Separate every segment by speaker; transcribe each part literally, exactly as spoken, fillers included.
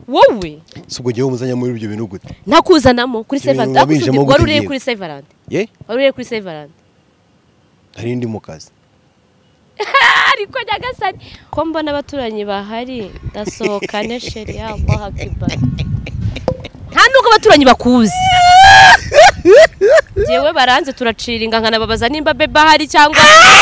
Speaker 1: wowe
Speaker 2: sugo giye umuzanya muri ibyo bintu gute
Speaker 1: nakuzanamo kuri Severand wari uri kuri Severand
Speaker 2: ye
Speaker 1: wari uri kuri Severand
Speaker 2: hari ndi mu kazi
Speaker 1: ariko nyagasani ko mbona abaturanyi bahari ndasohokane sheri yabo hakibara nta nuko abaturanyi bakuzi jewe baranze turaciringa nkana babaza nimba bebe hari cyangwa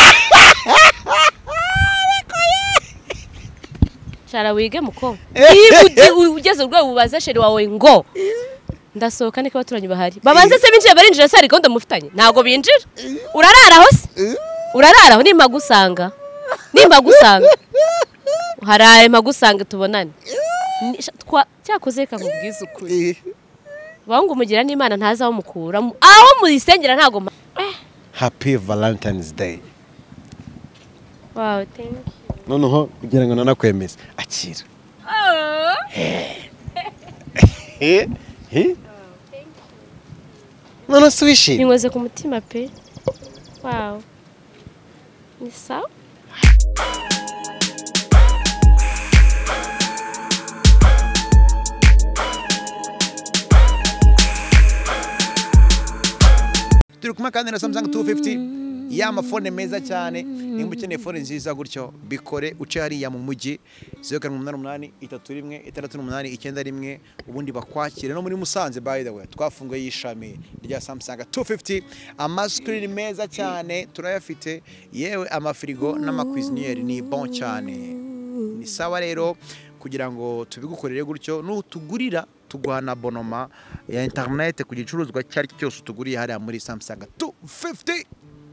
Speaker 1: Shara wige muko ugeze urwe ubaza sheri wawe ngo ndasohoka niko abaturanyi bahari babanze se binjire barinjira sari gahunda mufitanye ntago binjira urarara hose urarara aho nimba gusanga nimba gusanga haraye magusanga tubonane cyakoze kakubwiza ukuri bangu mugira n'Imana ntazaho mukura aho murisengera ntago
Speaker 2: Happy Valentine's Day.
Speaker 1: Wow, thank you.
Speaker 2: Noneho kugira ngo nanakwemeza akira.
Speaker 1: Oh.
Speaker 2: Eh? Eh? None swishi.
Speaker 1: Ningoze ku mutima pe. Wow. Ni sawa?
Speaker 3: Turi kuma kandi na Samsung two fifty ya mafone meza cyane nimba ukeneye phone nziza gutyo bikore uce hariya mu mujyi zero karindwi umunani umunani itatu rimwe itandatu n'umunani icyenda rimwe ubundi bakwakire no muri Musanze by the way twafunguye yishami rya Samsung two fifty amascreen meza cyane turayafite yewe amafrigo n'amacuisiniere ni bon cyane ni sawa rero kugira ngo tubigukorere gutyo n'utugurira tuguhana bonoma ya internet ku gicuruzwa cyari cyose tuguriye hariya muri Samsung two fifty.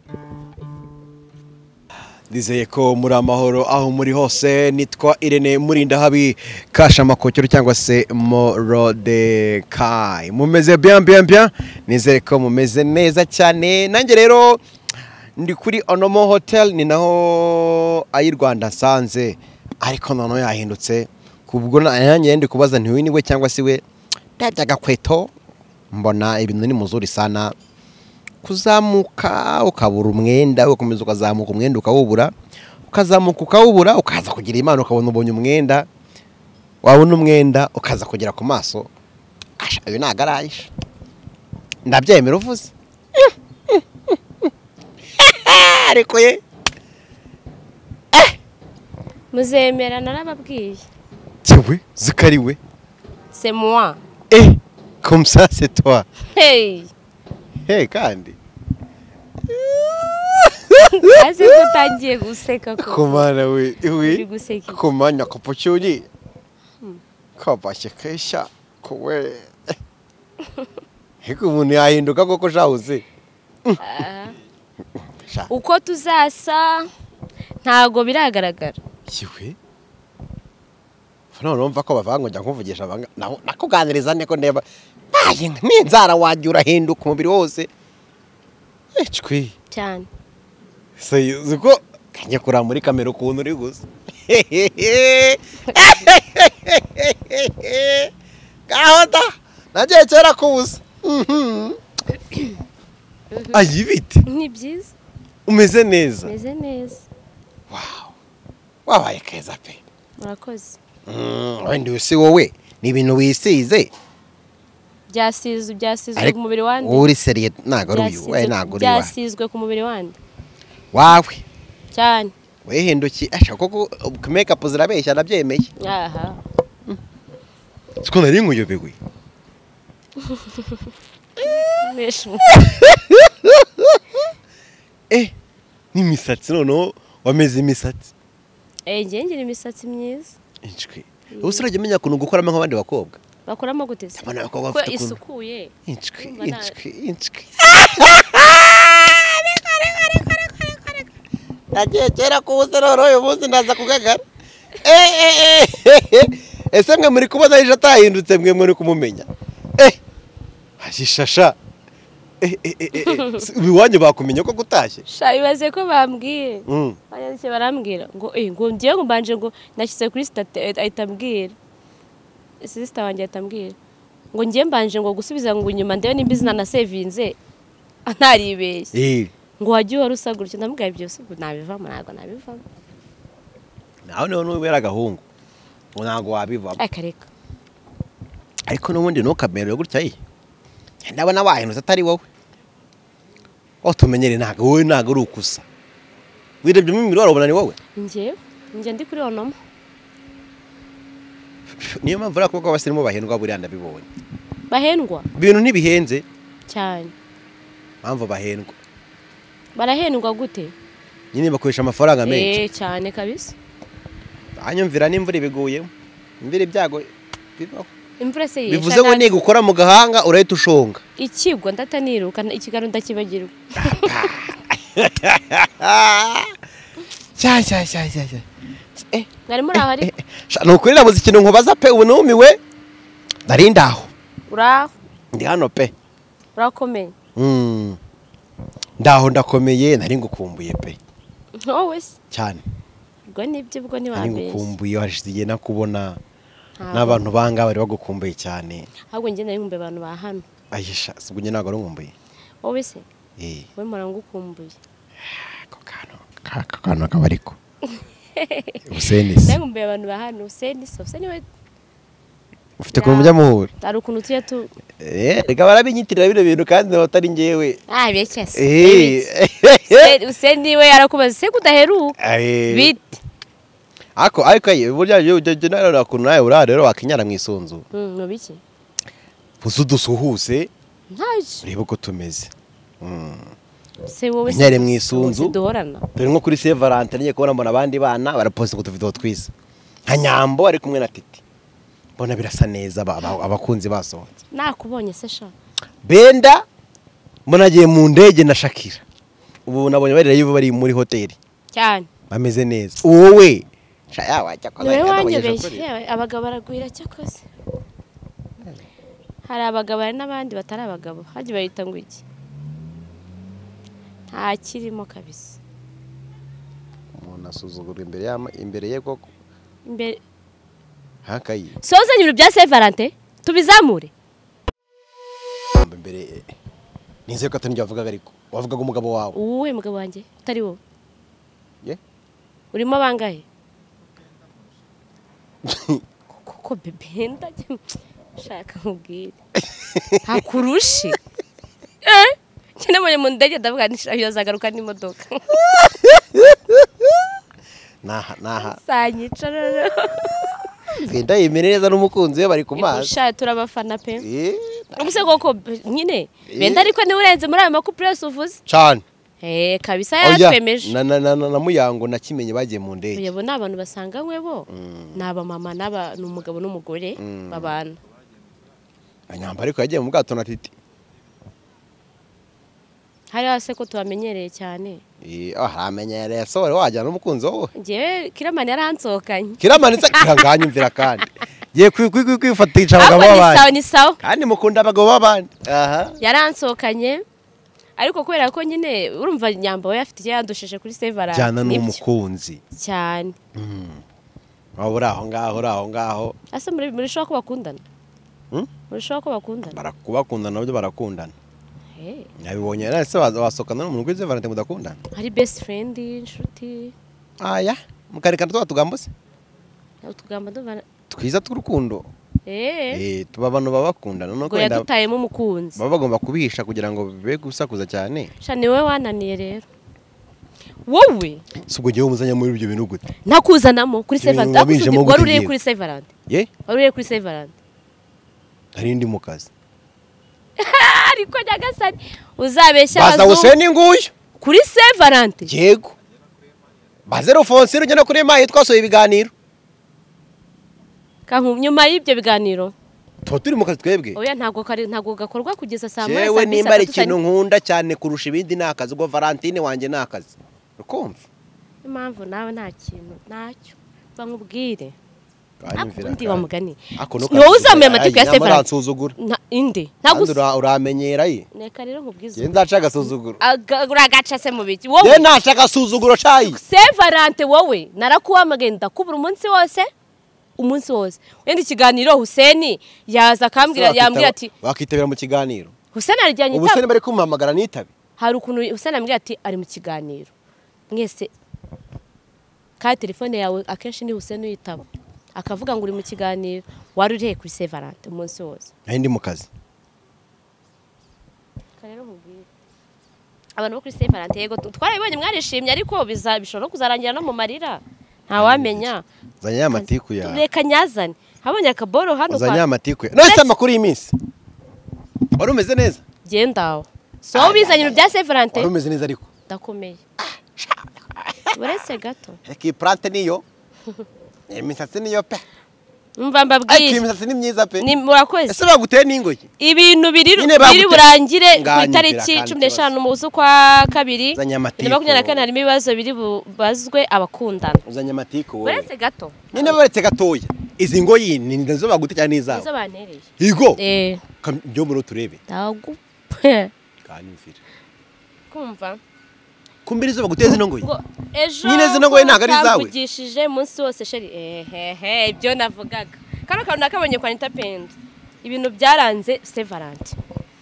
Speaker 2: Dizeye ko muri amahoro aho muri hose nitwa Irene Murinda habi kasha makokero cyangwa se Morodekai mumeze bien bien bien nizere ko mumeze neza cyane nanjye rero ndi kuri Onomo Hotel ni naho ayi Rwanda sanze ariko none yahindutse kubwo nanjye ndi kubaza nti winiwe cyangwa si we ndajyaga kweto mbona ibintu ni muzuri sana kuzamuka ukabura umwenda ukomeza ukazamuka umwenda ukawubura ukazamuka ukawubura ukaza kugira imana ukabona ubonye umwenda wabona umwenda ukaza kugera ku maso asha uyu nagaraje ndabyemera uvuze ariko ye
Speaker 1: muzemera narababwiye
Speaker 2: tiwe zikariwe
Speaker 1: c'est moi
Speaker 2: eh comme ça c'est toi
Speaker 1: hey
Speaker 2: hey kandi
Speaker 1: aze gutangiye guseka ko
Speaker 2: kumana we we
Speaker 1: guseka
Speaker 2: kumanya kopocyuri kabashye kesha kowe heko umuntu yahinduka koko shahuze
Speaker 1: uko tuzasa ntago biragaragara
Speaker 2: yiwe Fano numva ko bavango njya kuvugisha nakuganiriza neko ndeba baye n'inzara wajyura hinduka umubiri wose ecwi
Speaker 1: cyane
Speaker 2: so zuko kanye kura muri kamera ukuntu uri gusa kahota nagiye cyera kubusa ayibite
Speaker 1: ni byiza
Speaker 2: umeze neza
Speaker 1: umeze neza
Speaker 2: wow wabaye keza pe
Speaker 1: murakoze
Speaker 2: wenda usi wowe ni ibintu wisize
Speaker 1: byasizwe byasizwe ku mubiri wande
Speaker 2: uri seriye nago ari uyu we nago uri wa
Speaker 1: byasizwe ku mubiri wande
Speaker 2: wawe
Speaker 1: cyane
Speaker 2: wehinduki asha koko make up zirabeshya nabyemeye
Speaker 1: aha
Speaker 2: siko nari nkuyobegwe
Speaker 1: mesho
Speaker 2: eh ni misatsi nono wameze imisatsi
Speaker 1: eh nge ngira imisatsi myiza
Speaker 2: inchwe usirage menya kuntu gukoramo nk'abandi bakobwa
Speaker 1: bakoramo gutese
Speaker 2: abana bakobwa bafite kuntu
Speaker 1: isukuye
Speaker 2: inchwe inchwe inchwe nagiye kera kubuze rero uyu munsi ndaza kugagara eh eh eh ese mwe muri kubona ejo atahindutse mwe muri kumumenya eh hashishasha eh eh eh biwanye bakumenya ko gutashye
Speaker 1: sha ibaze ko bambwiye
Speaker 2: mm
Speaker 1: banyandike barambwira ngo eh ngo ngiye ngo mbanje ngo nashyize kuri state ahitambwira sister wanjye ahitambwira ngo ngiye mbanje ngo gusubiza ngo nyuma ndewe n'imbizina na savinze antaribeshye
Speaker 2: eh
Speaker 1: ngo wagiye warusagurutse ndamubwiye byose ubu nabivamo ntago nabivamo
Speaker 2: naho niho nubera gahungu ngo ntago wabivamo
Speaker 1: akareka
Speaker 2: ariko n'ubundi ntukamerere gutya yi ndabona wahindutse atari wowe aho tumenyere ntabwo wowe ntabwo uri ukusa wirebye mu mirwaro ubona ni wowe
Speaker 1: njye njye ndi kuri onomo
Speaker 2: niyo mpamvu ura kuko abasirimu bahendwa buriya ndabibonye
Speaker 1: bahendwa
Speaker 2: ibintu ntibihenze
Speaker 1: cyane
Speaker 2: mpamvu bahendwa
Speaker 1: barahendwa gute
Speaker 2: nyine bakoresha amafaranga menshi
Speaker 1: eh cyane kabisa
Speaker 2: anyumvira n'imvura ibiguyemo imvira ibyago bibaho
Speaker 1: imvura se
Speaker 2: bivuze ngo niga ukora mu gahanga urahita ushonga
Speaker 1: ikigwa ndataniruka ikigaro ndakibagirwa
Speaker 2: cya cya cya cya eh
Speaker 1: ngari muri aho ari
Speaker 2: nukuri nabuze ikintu nkubaza pe ubu numiwe nari ndaho
Speaker 1: uraho
Speaker 2: ndi hano pe
Speaker 1: urakomeye
Speaker 2: mm ndaho ndakomeye nari ngukumbuye pe
Speaker 1: wowe
Speaker 2: cyane
Speaker 1: ubwo nibyo ubwo ni
Speaker 2: nari
Speaker 1: wambeshye
Speaker 2: ngukumbuye hashize nakubona n'abantu banga bari bagukumbuye cyane
Speaker 1: ahubwo njye nari nkumbuye abantu ba hano
Speaker 2: ayisha sibwo ntabwo ari nkumbuye
Speaker 1: wowe se
Speaker 2: eh
Speaker 1: we murangukumbuye
Speaker 2: ko kano ka kano kabariko Usenisi
Speaker 1: nari nkumbuye abantu ba hano Usenisi Usenisi we
Speaker 2: ufite ko mujya muhura
Speaker 1: ari ukuntu tuye tu
Speaker 2: eh rega barabinyitirira bino bintu kandi batari ngewe
Speaker 1: ah bekese
Speaker 2: eh
Speaker 1: Usenisi we yarakubaza se kudaheruka bit
Speaker 2: ako ariko ye burya je narara kunaye ura rero wakinyara mwisunzu
Speaker 1: mm no biki
Speaker 2: buzudusuhuse
Speaker 1: ntaje
Speaker 2: reba ko tumeze mm
Speaker 1: se wowe
Speaker 2: nyare mwisunzu
Speaker 1: duhorana
Speaker 2: dore nko kuri Saint Valentin ngiye kubona mbona abandi bana baraposte ku tuvideo twiza nka Nyambo ari kumwe na Titi mbona birasa neza abakunzi basohotse
Speaker 1: nakubonye se sha
Speaker 2: Benda mbona agiye mu ndege na Shakira ubu nabonye bari rero bari muri hoteli
Speaker 1: cyane
Speaker 2: bameze neza wowe shaya wajya
Speaker 1: kwa wewe wanyebeshye abagabo baragwira cyakoze hari abagabo n'abandi batari abagabo haje bayita ngo iki nta kirimo kabisa
Speaker 2: umuntu asuzugura imbere yama imbere ye koko
Speaker 1: imbere
Speaker 2: hakayi
Speaker 1: soza ibintu bya Saint Valentin tubizamure
Speaker 2: imbere nize ko atari avuga ariko wavugaga umugabo wawe
Speaker 1: uwe mugabo wanjye utari wowe
Speaker 2: ye
Speaker 1: urimo bangahe koko bebe ndajye shaka nkubwire hakurushi eh cyane mu mu ndege ndavuga nisha yazagaruka n'imodoka
Speaker 2: naha naha
Speaker 1: sanyica rero
Speaker 2: Benda yemereza n'umukunzi we bari ku mazi
Speaker 1: sha turabafana pe eh ubuse koko nyine Benda ariko ni urenze muri ayo makupress uvuze
Speaker 2: cyane
Speaker 1: eh kabisa yatwemeje
Speaker 2: na na na muyango nakimenye bagiye mu ndege
Speaker 1: yebo nabantu basanganywe bo naba mama naba n'umugabo n'umugore babana
Speaker 2: Anyamba ariko yagiye mu bwato na Titi
Speaker 1: hari hase ko tubamenyereye cyane
Speaker 2: eh aramenyereye sore wajya n'umukunzi wowe
Speaker 1: ngiye Kiramani yaransokanye
Speaker 2: Kiramani se kiranganyumvira kandi giye kwifatisha abagabo
Speaker 1: babandi ni sawa
Speaker 2: kandi mukunda abagabo babandi aha
Speaker 1: yaransokanye ariko kubera ko nyine urumva Nyamba we afite yandusheje kuri Saint Valentin
Speaker 2: cyane n'umukunzi
Speaker 1: cyane
Speaker 2: mm wabura aho ngaho uraho ngaho
Speaker 1: ase muri muri shoko bakundana
Speaker 2: hm
Speaker 1: muri shoko bakundana
Speaker 2: barakubakundana nabyo barakundana
Speaker 1: eh
Speaker 2: nabibonye nase wasokana n'umuntu kuri Saint Valentin mudakundana
Speaker 1: hari best friend inshuti
Speaker 2: aya mukarekana twa tugambose
Speaker 1: utugamba ndumva
Speaker 2: twiza tw'urukundo
Speaker 1: eh
Speaker 2: eh tuba abantu babakundana no
Speaker 1: kwenda yadutayemo umukunzi
Speaker 2: baba bagomba kubihisha kugira ngo bibe gusakuza cyane
Speaker 1: sha niwe wananiye rero wowe
Speaker 2: subwo giye umuzanya muri ibyo bintu gute
Speaker 1: nakuzanamo kuri Saint Valentin wari uriye kuri Saint Valentin
Speaker 2: ye
Speaker 1: wari uriye kuri Saint Valentin
Speaker 2: hari ndi mu kazi
Speaker 1: ariko nyagasani uzabeshya
Speaker 2: baza Useni nguyu
Speaker 1: kuri Saint Valentin
Speaker 2: yego bazero Fonsiro ugenda kuri mayi twasoye ibiganiro
Speaker 1: kanku nyuma y'ibyo biganiro
Speaker 2: to turi mu kazi twebwe
Speaker 1: oya ntago kari ntago gakorwa kugeza saa moya
Speaker 2: yewe nimba ari ikintu nkunda cyane kurusha ibindi nakazi ubwo Valentine wanje nakazi ukumva
Speaker 1: impamvu nawe nta kintu ntacyo bankubwire
Speaker 2: Kanyumvira
Speaker 1: ndi wa mugani
Speaker 2: ako
Speaker 1: no uzamira amateka ya Saint Valentin
Speaker 2: nsuzugura
Speaker 1: inde ntagusa
Speaker 2: uramenyera ye
Speaker 1: neka rero nkubwize
Speaker 2: ye ndacaga suzuguro
Speaker 1: uragaca se mu biki wowe
Speaker 2: ye nacaga suzuguro cayi
Speaker 1: Saint Valentin wowe narakuhamagenda kubura umunsi wose umunsi wose wenda ikiganiro Huseni yaza akambwira yambwira ati
Speaker 2: wakitabira mu kiganiro
Speaker 1: Huseni arijyanye
Speaker 2: itabi Huseni bari kumuhamagara nitabi
Speaker 1: hari ukuntu Huseni ambwira ati ari mu kiganiro mwese ka telefone yawe akenshi ni Huseni uyitaba akavuga ngo uri mu kiganiro wari urihe kuri Saint Valentin umunsi wose
Speaker 2: nari ndi mu kazi
Speaker 1: rero nkubwire abantu bo kuri Saint Valentin yego twarabibonye mwarishimye ariko bizabishobora kuzarangira no mu marira nta wamenya
Speaker 2: zanya amatiku ya
Speaker 1: reka nyazane habonye akaboro hano
Speaker 2: zanya amatiku ya none amakuru y'iminsi wari umeze neza
Speaker 1: gendaho so bizanye ibintu bya Saint Valentin
Speaker 2: wari umeze neza ariko
Speaker 1: ndakomeye buretse gato
Speaker 2: iki plante niyo imisatsi niyo pe
Speaker 1: umva mbabwiye
Speaker 2: imisatsi ni myiza pe
Speaker 1: ni murakoze
Speaker 2: ese baguteye n'ingoyi
Speaker 1: ibintu biri biri burangire ku itariki cumi n'eshanu mu kwa kabiri na makumyabiri na kane harimo ibibazo biri bubazwe abakundana
Speaker 2: uzanye amatiku wowe
Speaker 1: buretse gato
Speaker 2: nyine baretse gatoya izi ngoyi ni nizo bagute cyane n'izawe
Speaker 1: nizo bantereye
Speaker 2: yego
Speaker 1: eh
Speaker 2: byo muri turebe
Speaker 1: dagu
Speaker 2: kanyumvira
Speaker 1: kumva
Speaker 2: kumbiri zo baguteze zino ngoyi
Speaker 1: ejo
Speaker 2: nyine zino ngoyi ntago ari zawe
Speaker 1: mvugishije munsi wose sheri ehehe ibyo navugaga kano kantu nakabonye kwa Nitapenda ibintu byaranze Saint Valentin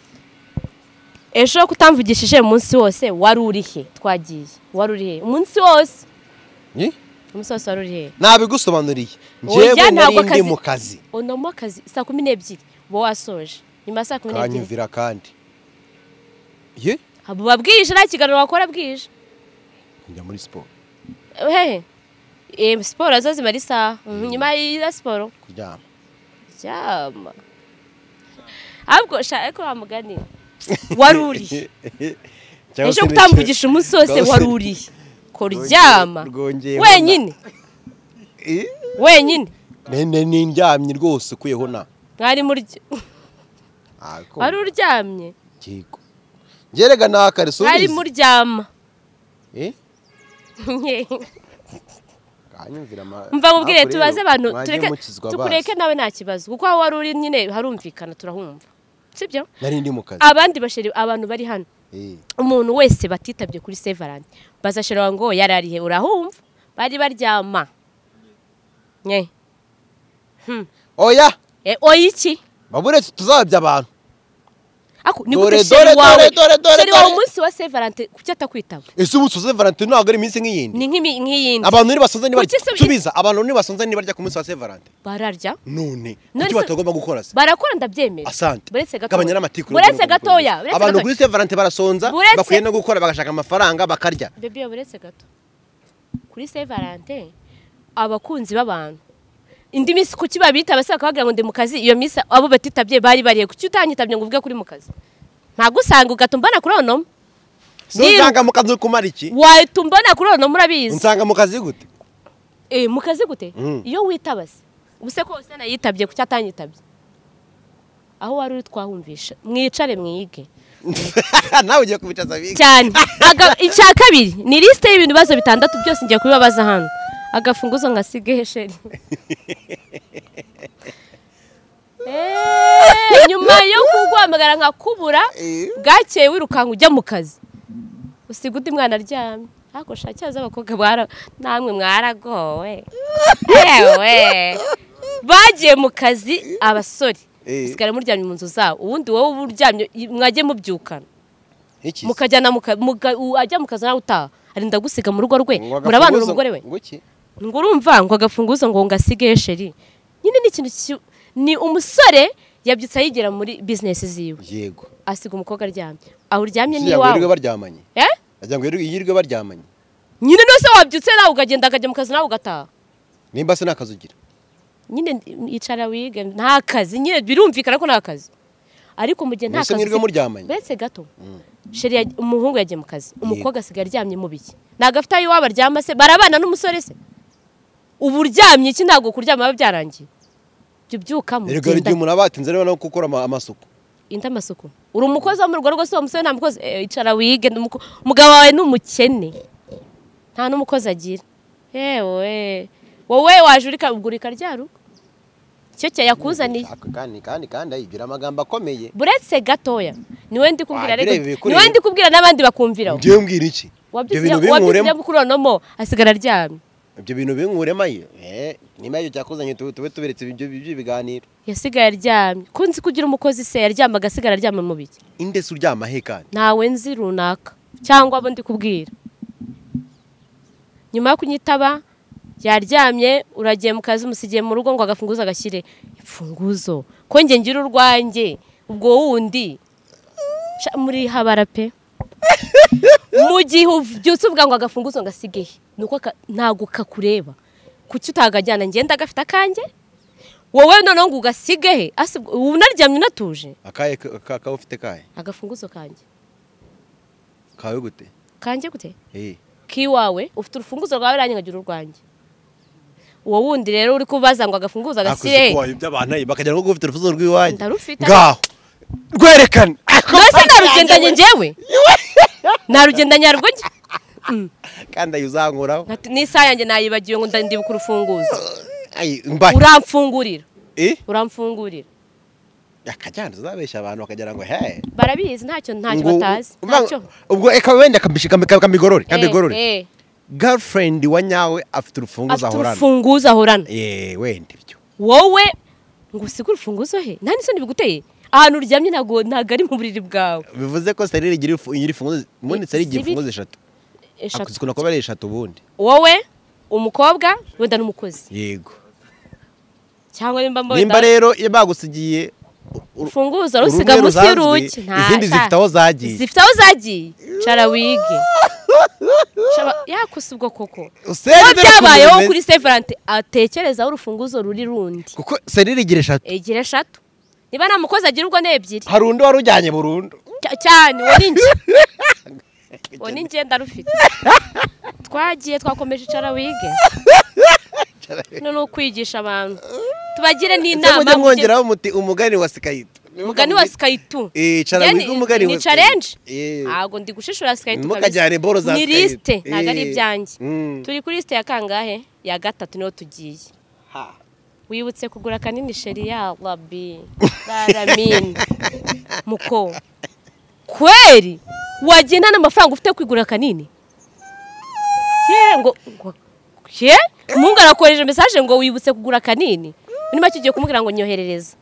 Speaker 1: ejo kutamvugishije munsi wose wari urihe twagiye wari urihe umunsi wose
Speaker 2: ni
Speaker 1: umunsi wose wari urihe
Speaker 2: nabigusobanuriye njyewe nari ndi mu kazi
Speaker 1: ono mu kazi saa kumi n'ebyiri bo wasoje nyuma saa kumi n'ebyiri
Speaker 2: kanyumvira kandi ye
Speaker 1: abo babwije nta kiganiro wakora bwije
Speaker 2: njya muri siporo
Speaker 1: hehe eh siporo zo zimara isaha nyuma ya siporo
Speaker 2: kuryama
Speaker 1: ryama ahubwo shaka ko amugani waruri ejo kutamvugisha umunsi wose waruri ko ryama wenyine wenyine
Speaker 2: nene nindyamye rwose kuyeho na
Speaker 1: mwari muri wari uryamye
Speaker 2: yego ngerega nakare so
Speaker 1: mwari muryama
Speaker 2: eh kanyumvira ma
Speaker 1: mva mubwire tubaze abantu tureke tukureke nawe nta kibazo kuko aho wari uri nyine harumvikana turahumva sibyo
Speaker 2: nari ndi mu kazi
Speaker 1: abandi basheri abantu bari hano
Speaker 2: eh
Speaker 1: umuntu wese batitabye kuri Saint Valentin bazashira ngo yararihe urahumva bari baryama nye hm
Speaker 2: oya
Speaker 1: eh oyiki
Speaker 2: babure tuzabya abantu
Speaker 1: ako ni gute sheri wawe sheri wawe umunsi wa Saint Valentin kuki atakwitaba
Speaker 2: ese umunsi wa Saint Valentin ntabwo ari iminsi nk'iyindi
Speaker 1: ni nk'imi nk'iyindi
Speaker 2: abantu ni basonza ni barya subiza abantu ni basonza ni barya ku munsi wa Saint Valentin
Speaker 1: bararya
Speaker 2: none kuki batagomba gukora se
Speaker 1: barakora ndabyemera
Speaker 2: asante
Speaker 1: buretse gato
Speaker 2: gabanya n'amatiku
Speaker 1: buretse gatoya
Speaker 2: abantu kuri Saint Valentin barasonza bakwiye no gukora bagashaka amafaranga bakarya
Speaker 1: bebe buretse gato kuri Saint Valentin abakunzi b'abantu indi misi kuki babita basaka bagira ngo ndi mu kazi iyo misi abo batitabye bari bariye kuki utanyitabye ngo uvuge kuri mu kazi ntagusanga ugatumbana kuri ono
Speaker 2: nsanga mu kazi kumara iki
Speaker 1: watumbana kuri ono murabizi
Speaker 2: nsanga mu kazi gute
Speaker 1: eh mu kazi gute iyo witabase ubuse ko hose nayitabye kuki atanyitabye aho wari uri twahumvisha mwicare mwige
Speaker 2: nawe ugiye kubicaza biga
Speaker 1: cyane icya kabiri ni liste y'ibintu bazo bitandatu byose ngiye kubibabaza hano agafunguzo ngasige sheri eh nyuma yo kugwamagara nkakubura bwakeye wirukanka ujya mu kazi usiga undi mwana aryamye hako shacyaza abakobwa bara namwe mwaragowe yewe bagiye mu kazi abasore usigara muryamye mu nzu zabo ubundi wowe uryamye mwaje mubyukana mukajyana ajya mu kazi nawe utaha arinda gusiga mu rugo rwe murabana n'umugore we ngo urumva ngo agafunguzo ngo ngasige sheri nyine ni ikintu ni umusore yabyutse yigera muri business ziwe
Speaker 2: yego
Speaker 1: asiga umukobwa aryamye aho uryamye ni wawe
Speaker 2: yirirwe baryamanye
Speaker 1: eh
Speaker 2: ajya ngo yirirwe baryamanye
Speaker 1: nyine nose wabyutse nawe ugagenda akajya mu kazi nawe ugataha
Speaker 2: nimba se nakazugira
Speaker 1: nyine icara wige nta kazi nyine birumvikana ko nta kazi ariko mu gihe nta kazi
Speaker 2: mwirwe muryamanye
Speaker 1: betse gato sheri umuhungu yagiye mu kazi umukobwa asigaye aryamye mu biki nagafite ayo waba aryama se barabana n'umusore se ubu uryamye iki ntabwo kuryama biba byarangiye byo byukamo
Speaker 2: rego ryo umuntu abatinze rero no gukora amasuku
Speaker 1: inda amasuku uri umukozi wo mu rugo rwose uwo musore nta mukozi icara wige umugabo wawe n'umukene nta n'umukozi agira yewe wowe waje uri kugurika rya rugo cyo cyayakuzaniye
Speaker 2: kandi kandi kandi ayigira amagambo akomeye
Speaker 1: buretse gatoya niwe ndi kubwira rego niwe ndi kubwira n'abandi bakumviraho
Speaker 2: ngiye mbwira iki
Speaker 1: ibyo bintu bimuremo kuronomo asigara aryamye
Speaker 2: ibyo bintu binkurema eh nima yo cyakuzanye tube tuberetse ibyo biganiro
Speaker 1: yasigaye aryamye kunzi kugira umukozi se yaryama agasigara aryama mu biki
Speaker 2: indese uryama he kandi
Speaker 1: ntawe nzi runaka cyangwa abo ndi kubwira nyuma yo kunyitaba yaryamye uragiye mu kazi umusigiye mu rugo ngo agafunguzo agashyire imfunguzo ko njye ngira urwanjye ubwo wundi muri habara pe mu gihe ubyutse uvuga ngo agafunguzo ngasigehe nuko ntago kakureba kuki utagajyana ngenda gafite akanjye wowe noneho ngo ugasigehe ubu naryamye natuje
Speaker 2: akaye ka ufite kaye
Speaker 1: agafunguzo kanjye
Speaker 2: kawe gute
Speaker 1: kanjye gute
Speaker 2: eh
Speaker 1: kiwawe ufite urufunguzo rwawe ranyi ngagira urwanjye uwo wundi rero uri kubaza ngo agafunguzo agasire
Speaker 2: by'abantu bakagira ngo ufite urufunguzo rw'iwanjye
Speaker 1: ndarufite
Speaker 2: ngaho rwerekana
Speaker 1: nose narugendanye njyewe narugendanye arwo njye
Speaker 2: kandi ayuzankuraho
Speaker 1: n'isaha yanjye nayibagiwe ngo ndibuka urufunguzo
Speaker 2: mbaye
Speaker 1: uramfungurira
Speaker 2: eh
Speaker 1: uramfungurira
Speaker 2: yakajyana uzabesha abantu bakagira ngo he
Speaker 1: barabizi ntacyo ntacyo batazi
Speaker 2: ntacyo ubwo eka wenda kambishika kamigorore kamigorore eh girlfriend wa nyawe afite urufunguzo ahorana
Speaker 1: afite urufunguzo ahorana
Speaker 2: eh wenda ibyo
Speaker 1: wowe ngo usigure urufunguzo he nta nisoni biguteye ahantu uryamye ntago ntago ari mu buriri bwawe
Speaker 2: bivuze ko serire igira ifunguzo mundi serire igira ifunguzo eshatu akuzikuna ko bari eshatu bundi
Speaker 1: wowe umukobwa wenda n'umukozi
Speaker 2: yego
Speaker 1: cyangwa nimba mbo
Speaker 2: nimba rero yabagusigiye
Speaker 1: urufunguzo rusiga munsi y'urugi
Speaker 2: izindi zifite aho zagiye
Speaker 1: zifite aho zagiye cara wige yakusa ubwo koko byabayeho kuri Severante atekereza urufunguzo ruri rundi
Speaker 2: kuko serire igira eshatu
Speaker 1: igira eshatu niba nta mukozi agira ubwo n'ebyiri
Speaker 2: hari undi wari ujyanye burundu
Speaker 1: cyane wari nje woni ngenda rufite twagiye twakomeje cara wige none ukwigisha abantu tubagire n'inama
Speaker 2: mwongeraho umuti umugani wa Skype
Speaker 1: umugani wa Skype
Speaker 2: eh cara wige umugani
Speaker 1: wa challenge ago ndi gushishura Skype
Speaker 2: mukajyane boro za
Speaker 1: Skype ni liste ntago ari ibyanjye turi kuri liste ya kangahe ya gatatu niho tugiye ha wibutse kugura kanini sheri ya Rabbi Daramin muko kweri wagenda n'amafaranga ufite kwigura kanini ye ngo ye umungu arakoresha message ngo wibutse kugura kanini nima kigiye kumubwira ngo nyoherereza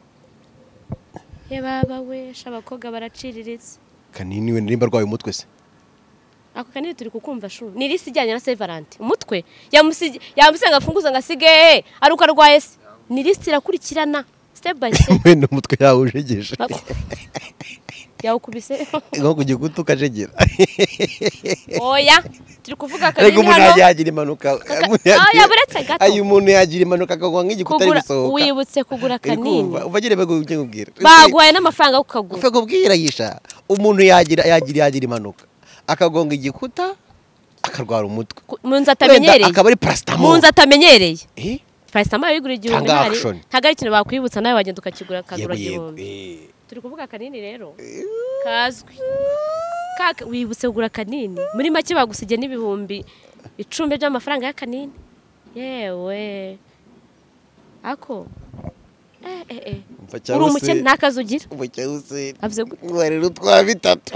Speaker 1: ye baba we shabakoga baraciriritse
Speaker 2: kanini we nimba rwaye umutwe se
Speaker 1: ako kanini turi kukumva shu ni list ijyanye na Severante umutwe yamusige yamusenga afunguza ngasige ari uko arwaye se ni list irakurikirana step by step
Speaker 2: wenda umutwe yawe ujegeje
Speaker 1: yawukubise
Speaker 2: ngo kugikuta ukajegera
Speaker 1: oya turi kuvuga kanini
Speaker 2: hano umuntu yagira impanuka
Speaker 1: oya buretse gato
Speaker 2: ayo umuntu yagira impanuka akagwa nk'igikuta ari gusohoka
Speaker 1: wibutse kugura kanini
Speaker 2: ubagire bego ujye kubwira
Speaker 1: bagwaye n'amafaranga ukagura
Speaker 2: ufe kubwira yisha umuntu yagira yagira yagira impanuka akagonga igikuta akarwara umutwe
Speaker 1: munzi atamenyereye
Speaker 2: akaba ari paracetamol
Speaker 1: munzi atamenyereye
Speaker 2: eh
Speaker 1: paracetamol yigura igihumbi ntari ntagari kintu bakwibutsa nawe wagenda ukakigura akagura igihumbi turi kuvuga kanini rero kazwi kaka wibutse kugura kanini muri make bagusigiye n'ibihumbi icumi by'amafaranga ya kanini yewe ako eh eh eh uri umukene ntakazi ugira
Speaker 2: umukene
Speaker 1: avuze
Speaker 2: ngwari rutwa bitatu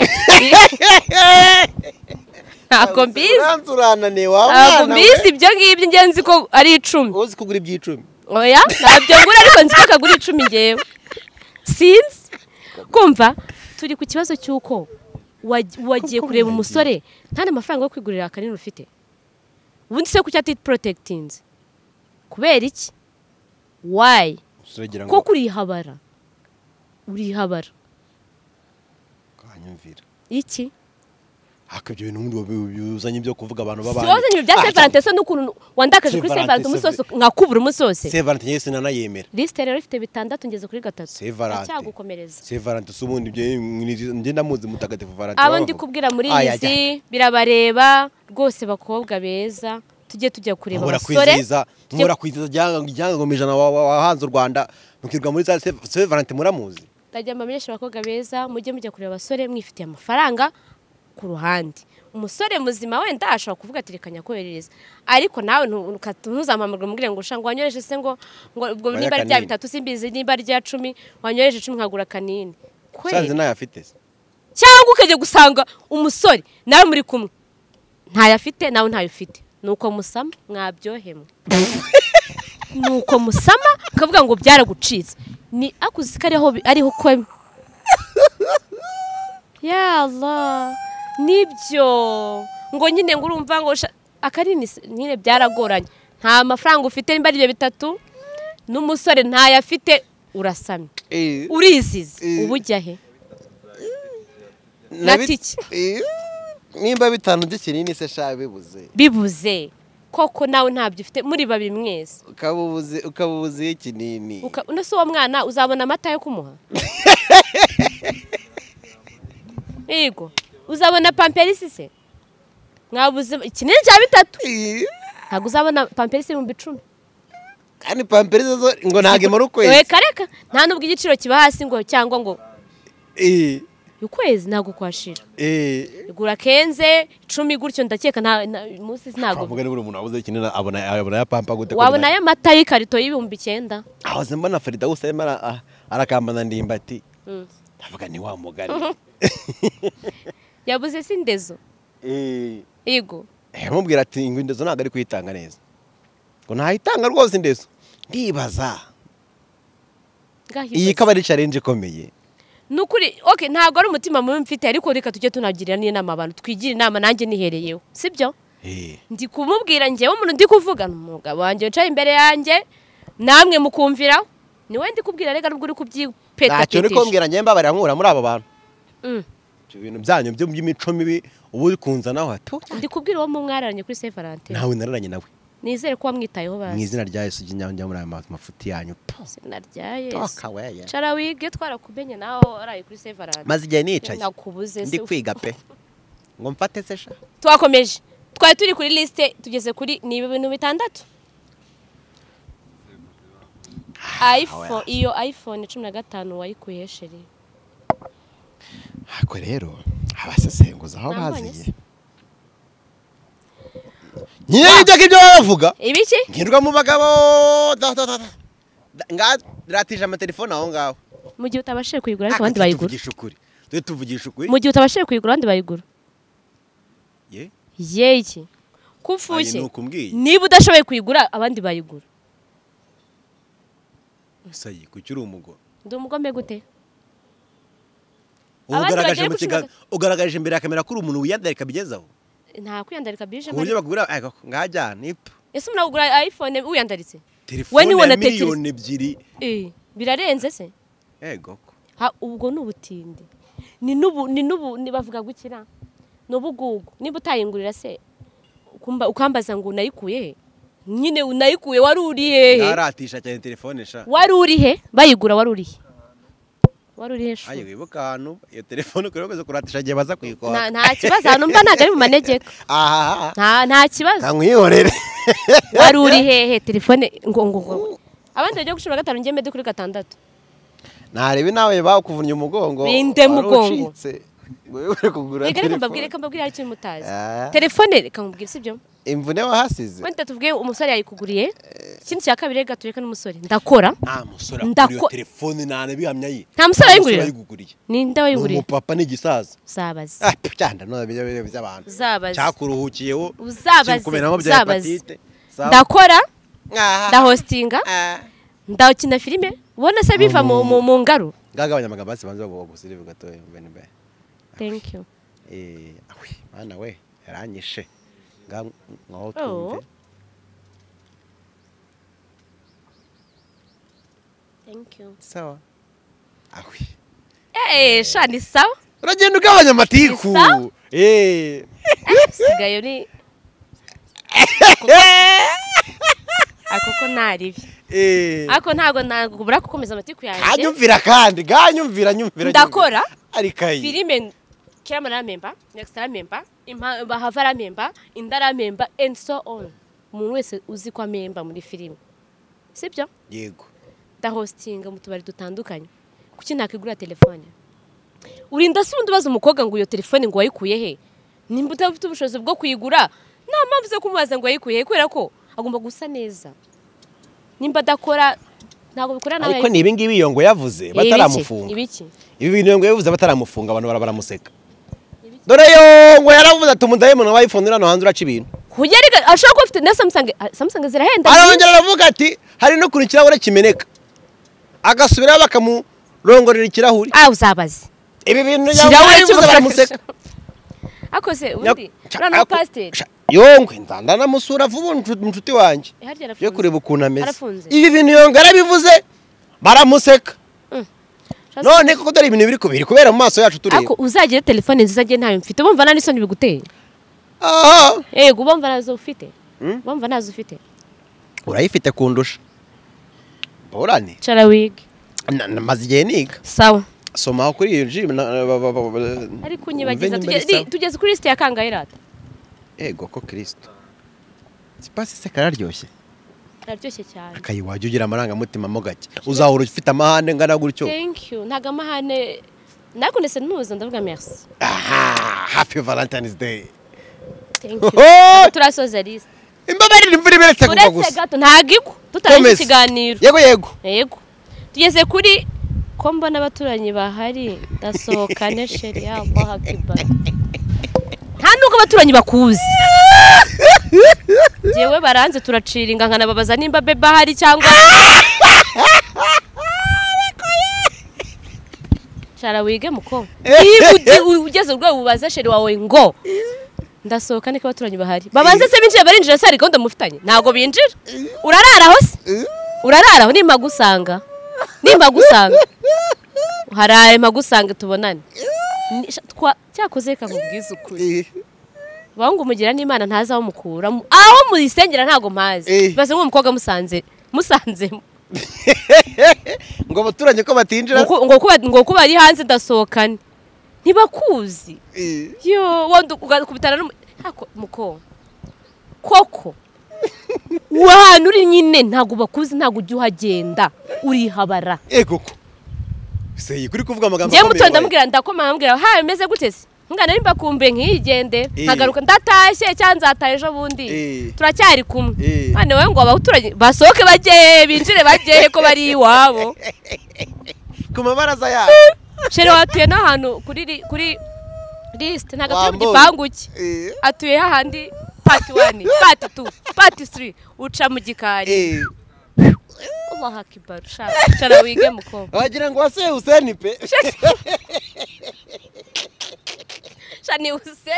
Speaker 1: ntako mbizi
Speaker 2: uranane wa mwana
Speaker 1: ntako mbizi ibyo ngibyo ingenzi ko ari icumi
Speaker 2: uzi kugura iby'icumi
Speaker 1: oya ntabyo ngura ariko nzi ko akagura icumi ngewe sinzi kumva turi ku kibazo cy'uko wagiye kureba umusore nta n'amafaranga yo kwigurira kanini ufite ubundi se kuki ati protectinze kubera iki why ko kurihabara urihabara
Speaker 2: kanyumvira
Speaker 1: iki
Speaker 2: hakabyo ibintu byuzanye byo kuvuga abantu babana
Speaker 1: byozanye bya Severante so n'ukuntu wandakaje kuri Severante umusose nkakubura umusose
Speaker 2: Severante yese nanayemera
Speaker 1: liste rero ifite bitandatu ngeze kuri gatatu
Speaker 2: Severante
Speaker 1: cyagukomereza
Speaker 2: Severante subundi byo nge ndamuzi mutagatifu Valante
Speaker 1: abo ndi kubwira muri izi birabareba rwose bakobwa beza tujye tujya kureba abasore
Speaker 2: mura kwiziza jyanga ngomijana wahanze u Rwanda mukirwa muri Severante muramuzi
Speaker 1: ndajya mbamenyesha abakobwa beza mujye mujya kureba abasore mwifitiye amafaranga ku ruhande umusore muzima wenda ashobora kuvuga ati reka nyakoherereza ariko nawe ntuzamamurwe mubwire ngo ushanga wanyoreje se ngo ubwo niba rya bitatu simbizi niba rya cumi wanyoreje cumi nkagura kanini
Speaker 2: sanze nayo afite
Speaker 1: cyangwa ukaje gusanga umusore nawe muri kumwe ntayo afite nawe ntayo ufite nuko musama mwabyohemwe nuko musama ukavuga ngo byaragucitse ni akuzi kariho ariho ko ya Allah nibyo ngo nyine ngo urumva ngo akanini nyine byaragoranye nta mafaranga ufite nimba ari ibyo bitatu n'umusore ntayo afite urasamye urisize ubu ujya he natiki
Speaker 2: nimba bitanu by'ikinini se sha bibuze
Speaker 1: bibuze koko nawe ntabyo ufite muri babiri mwese
Speaker 2: ukabubuze ukabubuze ikinini
Speaker 1: unase uwo mwana uzabona amata yo kumuha yego uzabona pamperisi se mwabuze ikinini cya bitatu ntabwo uzabona pamperisi ibihumbi icumi
Speaker 2: kandi pamperisi zo ngo ntabwo imara ukwezi
Speaker 1: reka reka nta nubwo igiciro kiba hasi ngo cyangwa ngo ukwezi ntabwo kwashira igura kenze icumi gutyo ndakeka munsi ntabwo
Speaker 2: mugani buri muntu wabuze ikinini abona abona ya pampa gute
Speaker 1: wabona ya mata y'ikarito y'ibihumbi icyenda
Speaker 2: aho mbona Farida wose arakambana ndimbati ndavuga ni wa mugani
Speaker 1: yabuze sindezo yego
Speaker 2: mubwira ati ngo indezo ntabwo ari kuyitanga neza ngo ntayitanga rwose indezo ndibaza iyi ikaba ari challenge ikomeye
Speaker 1: nukuri okay ntabwo ari umutima mubi mfite ariko reka tujye tunagirira n'inama abantu twigira inama nanjye nihereyeho sibyo ndi kumubwira njyewe umuntu ndi kuvugana umugabo wanjye wicaye imbere yanjye namwe mukumvira niwe ndi kubwira rega nubwo uri kubyipeta
Speaker 2: ntacyo uri kumbwira njye mbabarira nkura muri abo bantu ibintu byanyu byo by'imico mibi ubu uri kunzanaho hato
Speaker 1: ndi kubwira uwo mu mwararanye kuri Saint Valentin
Speaker 2: nawe nararanye nawe
Speaker 1: nizere ko wamwitayeho basi
Speaker 2: mu izina rya Yesu njya muri aya mafuti yanyu
Speaker 1: izina rya Yesu
Speaker 2: tokaweya
Speaker 1: cara wige twarakubenye naho araye kuri Saint Valentin
Speaker 2: maze igihe nicaye
Speaker 1: nakubuze
Speaker 2: ndi kwiga pe ngo mfate se sha
Speaker 1: twakomeje twari turi kuri liste tugeze kuri ni ibintu bitandatu iPhone iyo iPhone cumi na gatanu wayikuye sheri
Speaker 2: ako rero abasesenguza aho baziye nyine ibyo kibyo bavuga
Speaker 1: ibiki
Speaker 2: ngirwa mu bagabo nga ratije amatelefone aho ngaho
Speaker 1: mu gihe utabashije kuyigura ariko abandi bayigura
Speaker 2: tuvugisha ukuri twe tuvugisha ukuri
Speaker 1: mu gihe utabashije kuyigura abandi bayigura
Speaker 2: ye
Speaker 1: ye iki kufushye
Speaker 2: nukumbwiye
Speaker 1: niba udashoboye kuyigura abandi bayigura
Speaker 2: sayi kucyuri umugore
Speaker 1: ndi umugome gute
Speaker 2: ugaragaje mu kiganza ugaragaje imbere ya kamera kuri umuntu wiyandarika bigezaho
Speaker 1: nta kwiyandarika bije
Speaker 2: ku buryo bagura ngajyana ipfa
Speaker 1: ese umuntu agura iPhone wiyandaritse
Speaker 2: telefone ya miliyoni ebyiri
Speaker 1: eh birarenze se
Speaker 2: ego
Speaker 1: ha ubwo n'ubutindi ni nubu ni nubu nibavuga gukira nobugugu niba utayingurira se ukumba ukambaza ngo nayikuye nyine unayikuye wari uri he
Speaker 2: naratisha cyane telefone sha
Speaker 1: wari uri he bayigura wari uri he wari uri he shu
Speaker 2: ayi wibuka hano iyo telefone kuri kweze kuratisha gihe baza kuyikora
Speaker 1: nta kibazo hano mba ntaga ari mu manegeka
Speaker 2: aha
Speaker 1: nta nta kibazo
Speaker 2: kankwihorere
Speaker 1: wari uri he he telefone ngo ngo ngo abandi bajya gushura gatanu ngiye mede kuri gatandatu
Speaker 2: narebe nawe bakuvunnye umugongo
Speaker 1: binde mugongo
Speaker 2: wewe kugura
Speaker 1: telefone reka mbabwire reka mbabwire ari cyo mutazi telefone reka mbabwire sibyo
Speaker 2: imvune wahasize
Speaker 1: wenda tuvuge umusore yayikuguriye ikindi cya kabiri reka tureka n'umusore ndakora
Speaker 2: nta musore akuguriye telefone nane bihamya yi
Speaker 1: nta musore yayiguriye ninde wayiguriye
Speaker 2: umupapa n'igisaza
Speaker 1: uzabaze
Speaker 2: ah cyanda no by'abantu
Speaker 1: uzabaze
Speaker 2: cyakuruhukiyeho
Speaker 1: uzabaze uzabaze ndakora ndahostinga ndakina filime ubona se biva mu mu ngaru
Speaker 2: ngagabanya amagambo basi banze bagusirive gatoye mbene mbe
Speaker 1: thank you
Speaker 2: eh awi bana we yaranyishe ngaho tumve
Speaker 1: thank you
Speaker 2: sawa awi
Speaker 1: eh shani sawa
Speaker 2: uragenda ugabanya amatiku eh
Speaker 1: sigayo ni akoko naribi
Speaker 2: eh
Speaker 1: ako ntago nagubura gukomeza amatiku yanjye
Speaker 2: ganyumvira kandi ganyumvira nyumvira
Speaker 1: ndakora
Speaker 2: ari kai
Speaker 1: filime kirama na member next time member bahava member indara member and so on umuntu wese uzi kwa member muri filime sibyo
Speaker 2: yego
Speaker 1: da hostinga mu tubari dutandukanye kuki nakigura telefone urinda se undi baza umukobwa ngo iyo telefone ngo wayikuye he nimba utafite ubushobozi bwo kuyigura nta mpamvu zo kumubaza ngo wayikuye kubera ko agomba gusa neza nimba dakora ntago bikora nawe
Speaker 2: ariko ni ibi ngibi iyo ngo yavuze bataramufunga
Speaker 1: ibiki
Speaker 2: ibi bintu ngo yavuze bataramufunga abantu barabaramuseka dore yo ngo yaravuze ati umudayimoni wa iPhone rano hanze uraca ibintu
Speaker 1: kugereka ashaka ko ufite na Samsung Samsung zirahenda
Speaker 2: arongera aravuga ati hari no kuri kirahure kimeneka agasubira bakamurongorera ikirahuri
Speaker 1: ah uzabaze
Speaker 2: ibi bintu yavuze baramuseka
Speaker 1: akose undi rano pastor
Speaker 2: yongwe ndanamusura vuba inshuti wanjye
Speaker 1: Eh, harya
Speaker 2: yo
Speaker 1: arafunze.
Speaker 2: kureba ukuntu ameze
Speaker 1: Arafunze.
Speaker 2: ibi bintu yongwe arabivuze baramuseka
Speaker 1: Shaza-
Speaker 2: none koko dore ibintu biri kubiri kubera mu maso yacu tureba
Speaker 1: Ako uzagire telefone nziza nge ntayo mfite bumva nta n'isoni biguteye
Speaker 2: aha
Speaker 1: yego bumva nazo ufite
Speaker 2: Mm.
Speaker 1: bumva nazo ufite
Speaker 2: urayifite kundusha borane
Speaker 1: cara wige
Speaker 2: Na- namaze igihe niga
Speaker 1: sawa
Speaker 2: somaho kuri iyo gym na- ba- ba- ba- ba-
Speaker 1: ariko unyibagiza
Speaker 2: umve
Speaker 1: tugeze
Speaker 2: nimba ari
Speaker 1: ri- tugeze kuri liste ya kangahe rata
Speaker 2: ego ko Kristo sipasi se kararyoshye
Speaker 1: araryoshye cyane
Speaker 2: akayi wajya ugira amarangamutima mo gake uzahora ufite amahane ngana gutyo
Speaker 1: thank you ntago amahane nako nese ntuza ndavuga merci
Speaker 2: aha happy valentine's day
Speaker 1: thank you
Speaker 2: Oh!
Speaker 1: turasoza liste
Speaker 2: imbabarire imvura iberetse kuva
Speaker 1: uretse
Speaker 2: gusa
Speaker 1: gato ntago iko tutarangiza
Speaker 2: Komeza.
Speaker 1: ikiganiro
Speaker 2: yego yego
Speaker 1: yego tugeze kuri ko mbona abaturanyi bahari ndasohoka ne sheri yabo hakiba nta nuko abaturanyi bakuzi jewe baranze turaciringa nkanababaza nimba beba hari cyangwa Shara wige muko niba ugeze urwo ubaza sheri wawe ngo ndasohoka niko abaturanyi bahari babanze se binjira barinjira sari gahunda mufitanye ntago binjira urarara aho se urarara aho nimba gusanga nimba gusanga haraye magusanga tubonane Ni- sha- twa cyakoze reka nkubwize ukuri bangu umugira n'Imana ntaza aho mukura mu- aho murisengera ntago mpazi
Speaker 2: Eh.
Speaker 1: baze nk'umukobwa musanze musanze
Speaker 2: ngo abaturanye ko batinjira
Speaker 1: ngo ngo kuba ngo kuba ari hanze ndasohokane ntibakuzi
Speaker 2: Eh.
Speaker 1: yo wandi ugakubitana n'umu- hako muko koko wahantu uri nyine ntago bakuzi ntago ujya uhagenda urihabara
Speaker 2: ego ko se kuri kuvuga amagambo
Speaker 1: ngiye mutonda
Speaker 2: wawe.
Speaker 1: ndamubwira ndakoma ndamubwira ha bimeze gute se ngana nimba kumbe nkiyigende
Speaker 2: Eh.
Speaker 1: nkagaruka ndatashye cyangwa nzataye ejo bundi
Speaker 2: Eh.
Speaker 1: turacyari kumwe
Speaker 2: Eh.
Speaker 1: none wowe ngo abaturage basohoke bajye binjire bajye ko bari iwabo
Speaker 2: ku mabaraza yabo
Speaker 1: shere watuye n'ahantu kuri ri- kuri list ntabwo atuye mu
Speaker 2: Wambonye.
Speaker 1: gipangu cye
Speaker 2: Eh.
Speaker 1: atuye hahandi pati wani pati tu pati tiri uca mu gikari
Speaker 2: Eh.
Speaker 1: Allah akibar shara wige mukobwa
Speaker 2: wagira ngo wase Hussein pe
Speaker 1: shani use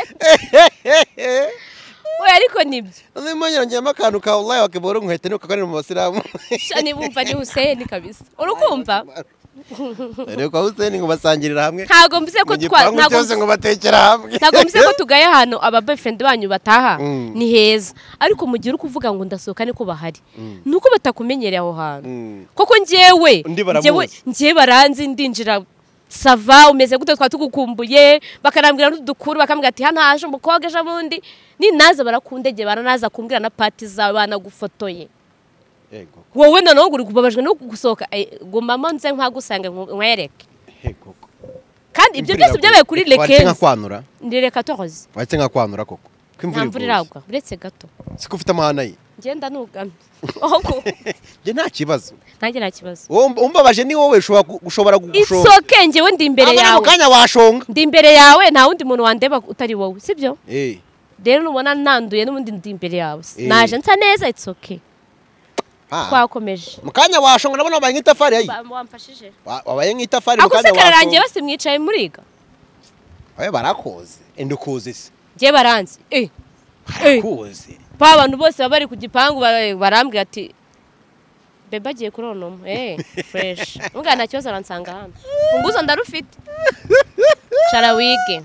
Speaker 1: we ariko nibyo
Speaker 2: None mwanya ngiyemo akantu ka wallahi wakibora nkweto nuko kari mu basilamu
Speaker 1: shani bumva ni Hussein kabisa urukumva
Speaker 2: rero kwa Hussein ngo basangirira hamwe
Speaker 1: ntago mbize ko
Speaker 2: mu
Speaker 1: twa
Speaker 2: gipangu
Speaker 1: ntago
Speaker 2: cyose ngo batekera hamwe
Speaker 1: ntago mbize ko tugaye ahantu aba boyfriend banyu bataha
Speaker 2: Mm.
Speaker 1: ni heza ariko mu gihe uri kuvuga ngo ndasohoka niko bahari nuko batakumenyereye aho hantu
Speaker 2: Mm.
Speaker 1: koko njyewe
Speaker 2: Undi baramuzi.
Speaker 1: njyewe njyewe baranzi ndinjira sava umeze gute twa tugukumbuye bakarambwira n'udukuru bakambwira ati hano haje umukobwa ejo bundi ni naza barakundege baranaza kumbwira na party zawe banagufotoye
Speaker 2: Ego
Speaker 1: wowe noneho uri kubabajwe no gusohoka eh, gumamo nze nkagusanga nkwereke
Speaker 2: ego
Speaker 1: kandi ibyo byose byabaye kuri
Speaker 2: Watse nka
Speaker 1: lekenzi
Speaker 2: kwanura
Speaker 1: ni reka tohoze
Speaker 2: watse nka kwanura koko ko imvura
Speaker 1: nta mvura
Speaker 2: iguye
Speaker 1: iragwa uretse gato
Speaker 2: siko ufite amahana ye
Speaker 1: ngenda nugamye ahubwo
Speaker 2: je nta kibazo
Speaker 1: nanjye nta kibazo
Speaker 2: Wowe umbabaje ni wowe ushobora gu- ushobora gushonga
Speaker 1: itsoke njyewe ndi imbere
Speaker 2: Abana mu
Speaker 1: yawe
Speaker 2: kanya washonga
Speaker 1: ndi imbere yawe nta wundi muntu wandeba utari wowe sibyo
Speaker 2: eh
Speaker 1: rero nubona nanduye n'ubundi ndi imbere yawe
Speaker 2: Eh.
Speaker 1: naje nsa neza itsoke
Speaker 2: ah
Speaker 1: twakomeje
Speaker 2: mu kanya washonga nabona wabaye nk'itafari yayi
Speaker 1: Ba- wamfashije
Speaker 2: Wa- wabaye nk'itafari mu
Speaker 1: ako
Speaker 2: kanya
Speaker 1: se kararangiye
Speaker 2: washonga
Speaker 1: basi mwicaye muriga
Speaker 2: ayo barakoze ende kuzi se
Speaker 1: njye baranzi eh Eh.
Speaker 2: barakoze
Speaker 1: pa abantu bose baba bari ku gipangu bara- barambwira ati beba agiye kuronoma eh fresh mbwa nta kibazo aransanga hano funguzo ndarufite shara wige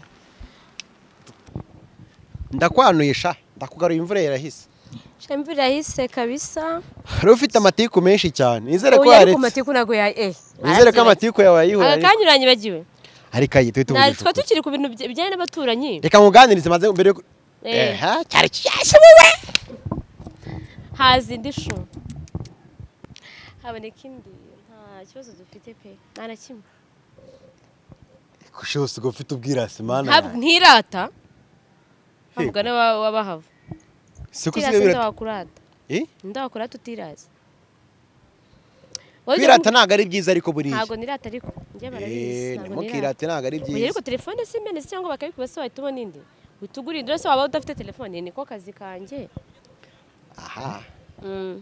Speaker 2: ndakwanuisha ndakugaruye imvura yarahise
Speaker 1: imvura yahise kabisa
Speaker 2: hari ufite amatiku menshi cyane nizere ko
Speaker 1: oya ariko
Speaker 2: yaretse
Speaker 1: matiku nago ya eh
Speaker 2: nizere ko amatiku yawe yayihura
Speaker 1: aka kanya uranyibagiwe
Speaker 2: ariko ayi twite
Speaker 1: na twa tukiri ku bintu bye- bijyanye n'abaturanyi
Speaker 2: reka nkuganirize maze mbere yo
Speaker 1: Eh.
Speaker 2: eh ha cyari cyashe wowe
Speaker 1: haza indi shu haboneka indi nta kibazo dufite pe nta na kimwe
Speaker 2: kushose go ufite ubwirasi mana
Speaker 1: Ntabwo- ntirata umugane w'abahava
Speaker 2: siko
Speaker 1: tirase
Speaker 2: sibe
Speaker 1: ndawakurata
Speaker 2: eh
Speaker 1: ndawakurata utiraze
Speaker 2: kwirata ntago ari byiza ariko buriya
Speaker 1: ntabwo nirata ariko njye barabizi
Speaker 2: eh
Speaker 1: ntabwo nirata
Speaker 2: mukirate ntago ari
Speaker 1: oya
Speaker 2: byiza
Speaker 1: ariko telefone si imene cyangwa bakabikubaza wahita ubona indi utugura indi rwose waba udafite telefone niko kazi kanjye
Speaker 2: aha
Speaker 1: Mm.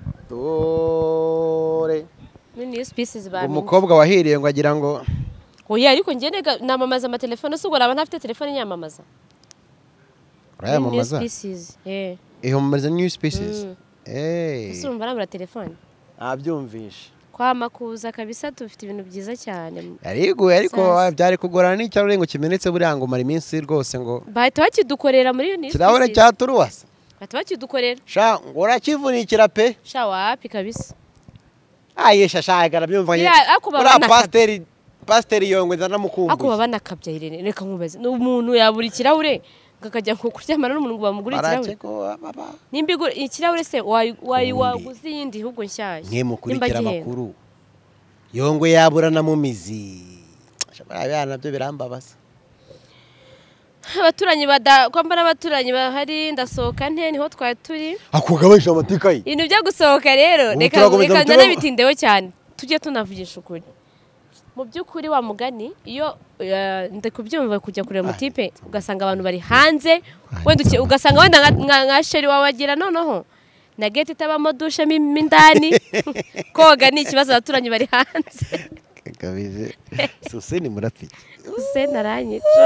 Speaker 2: dore
Speaker 1: nini iyo species
Speaker 2: ngo
Speaker 1: bamenye
Speaker 2: umukobwa wahiriye ngo agira ngo
Speaker 1: oya ariko njye nega namamaza amatelefone se ubwo naba ntafite telefone nyamamaza
Speaker 2: urayamamaza
Speaker 1: New species. Eh.
Speaker 2: ihumuriza new species
Speaker 1: Mm.
Speaker 2: eh
Speaker 1: Ese urumva nabura telefone?
Speaker 2: abyumvisha
Speaker 1: Kwama kuza kabisa tufite ibintu byiza cyane.
Speaker 2: yariguye ariko
Speaker 1: Sasa.
Speaker 2: byari kugorana n'icyaro ngo kimenetse buriya ngo mara iminsi rwose ngo
Speaker 1: Bahita bakidukorera muri New
Speaker 2: kirahure
Speaker 1: species.
Speaker 2: cyaturuwasa
Speaker 1: Bahita bakidukorera.
Speaker 2: sha ngo urakivunikira pe
Speaker 1: Sha wapi kabisa.
Speaker 2: ayesha shagara byumvanye
Speaker 1: Ya, ako baba
Speaker 2: ura
Speaker 1: nakabya.
Speaker 2: pasiteri pasiteri yongwe nza
Speaker 1: Ako
Speaker 2: namukumbuye
Speaker 1: baba nakabya Irene reka nkubaze. Umuntu yabura ikirahure ngakajya nko kuryamana n'umuntu ngo bamugure ikirahure.
Speaker 2: baraceko baba
Speaker 1: Nimba igura ikirahure se wayi wayi waguze yindi ahubwo nshyashya.
Speaker 2: mwe mukurikira
Speaker 1: Nimba gihenda.
Speaker 2: amakuru yongwe yabura na mumizi abana nabyo birambabaza
Speaker 1: Abaturanyi bada kwamba n'abaturanyi bahari ndasohoka nte niho twari turi.
Speaker 2: akugabanyije amatika ye
Speaker 1: Ibintu byo gusohoka rero
Speaker 2: Ubu
Speaker 1: reka
Speaker 2: turakomeza
Speaker 1: reka
Speaker 2: gutuma-
Speaker 1: nanabitindeho cyane. Tujye tunavugisha ukuri. Mu by'ukuri wa mugani iyo eh, ndakubyumva kujya kureba mutipe ugasanga abantu bari hanze wenda uki- ugasanga wenda nka- nka nka sheri wawagira noneho na gate itabamo dushe mo indani koga ni ikibazo abaturanyi bari hanze.
Speaker 2: kagabije suseni murapfiki
Speaker 1: Se naranyica.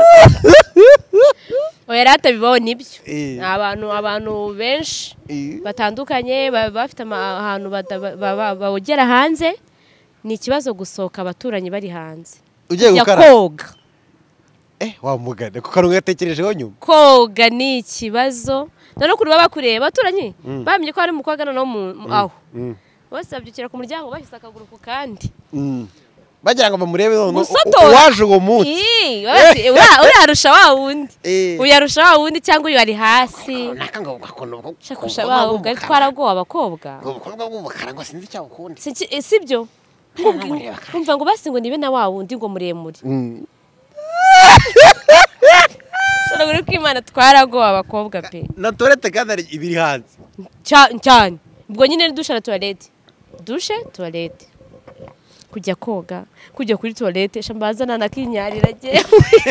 Speaker 1: Oya rata bibaho nibyo.
Speaker 2: Eh.
Speaker 1: Abantu abantu benshi batandukanye baba bafite ama- ahantu bada- ba- ba- bawugera hanze ni ikibazo gusohoka abaturanyi bari hanze.
Speaker 2: ugiye
Speaker 1: Kujya
Speaker 2: gukara
Speaker 1: koga.
Speaker 2: eh wamugane kuko arunga yatekerejeho nyuma
Speaker 1: Koga ni ikibazo. None kuri baba kureba abaturanyi bamenye ko hari umukobwa noneho mu- mu- aho.
Speaker 2: Mm.
Speaker 1: Bose babyukira ku muryango bahise akaguru ku kandi.
Speaker 2: Mm. bagira ngo bamurebe none
Speaker 1: Gusotora.
Speaker 2: waje uwo munsi
Speaker 1: Ii, bati, ura- urarusha wa wundi.
Speaker 2: Eh.
Speaker 1: Uyarusha wa wundi cyangwa uyu ari hasi.
Speaker 2: nakanga ugakono
Speaker 1: Shakusha bawo gari twaragoba abakobwa.
Speaker 2: ubukobwa bw'umukara ngo sinzi icyo ukundi
Speaker 1: Si ki- sibyo? Umva ngo basi ngo nibe na wa wundi ngo muremure. Shora guri kwimana twaragoba abakobwa pe.
Speaker 2: na toilette kandi ari ibiri hanze
Speaker 1: Cya- cyane. Ubwo nyine dusha na toilette. Dushe toilette. Kujya koga, kujya kuri toilette shambazana nakinyarira je.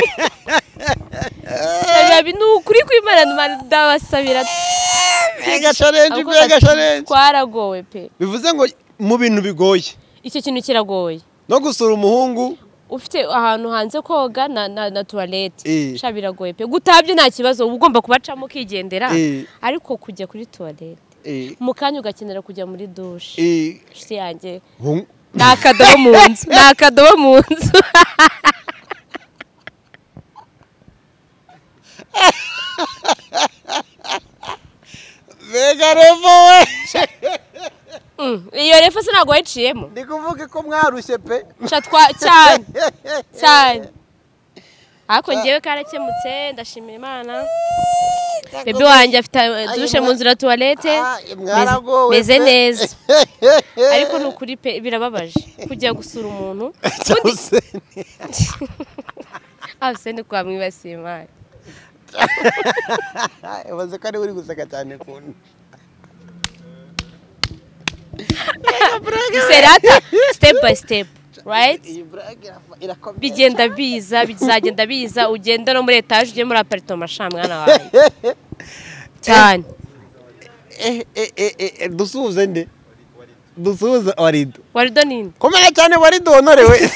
Speaker 1: Yabi nukuri kwimana ndabasabira.
Speaker 2: mega challenge mega challenge
Speaker 1: Twaragowe pe.
Speaker 2: bivuze ngo mu bintu bigoye
Speaker 1: Icyo kintu kiragoye.
Speaker 2: no gusura umuhungu
Speaker 1: Ufite ahantu hanze koga na na, na toilette.
Speaker 2: Eh.
Speaker 1: Sha biragoye pe. Gutabye nta kibazo uba ugomba kubacamo kigendera.
Speaker 2: Eh.
Speaker 1: Ariko kujya kuri toilette.
Speaker 2: eh
Speaker 1: Mu kanya ugakenera kujya muri douche.
Speaker 2: eh
Speaker 1: Shiti yanjye.
Speaker 2: bun-
Speaker 1: Ni akadobo mu nzu. Ni akadobo mu nzu.
Speaker 2: mega revo we
Speaker 1: Mm, iyo refa se ntabwo wayiciyemo.
Speaker 2: ndi kuvuga ko mwarushye pe
Speaker 1: Sha twa cyane. Cyane. Ariko njyewe karakemutse ndashimira Imana. Bebe wanjye afite eh, douche mu nzu na toilette.
Speaker 2: Ah, mwaragowe
Speaker 1: Meze
Speaker 2: pe.
Speaker 1: neza. Ariko nukuri pe birababaje kujya gusura umuntu.
Speaker 2: cyose
Speaker 1: Ah, se ni kwa mwibasiye Imana.
Speaker 2: ubaze ko ari uri guseka cyane kuntu
Speaker 1: Serata step by step, right?
Speaker 2: iyi brag irakomeye
Speaker 1: Bigenda biza, bizagenda biza ugenda no muri etage uje muri apartment sha mwana wawe. Cyane.
Speaker 2: eh eh eh eh dusuze nde dusuze warido
Speaker 1: Warido nini?
Speaker 2: komera cyane warido honorewe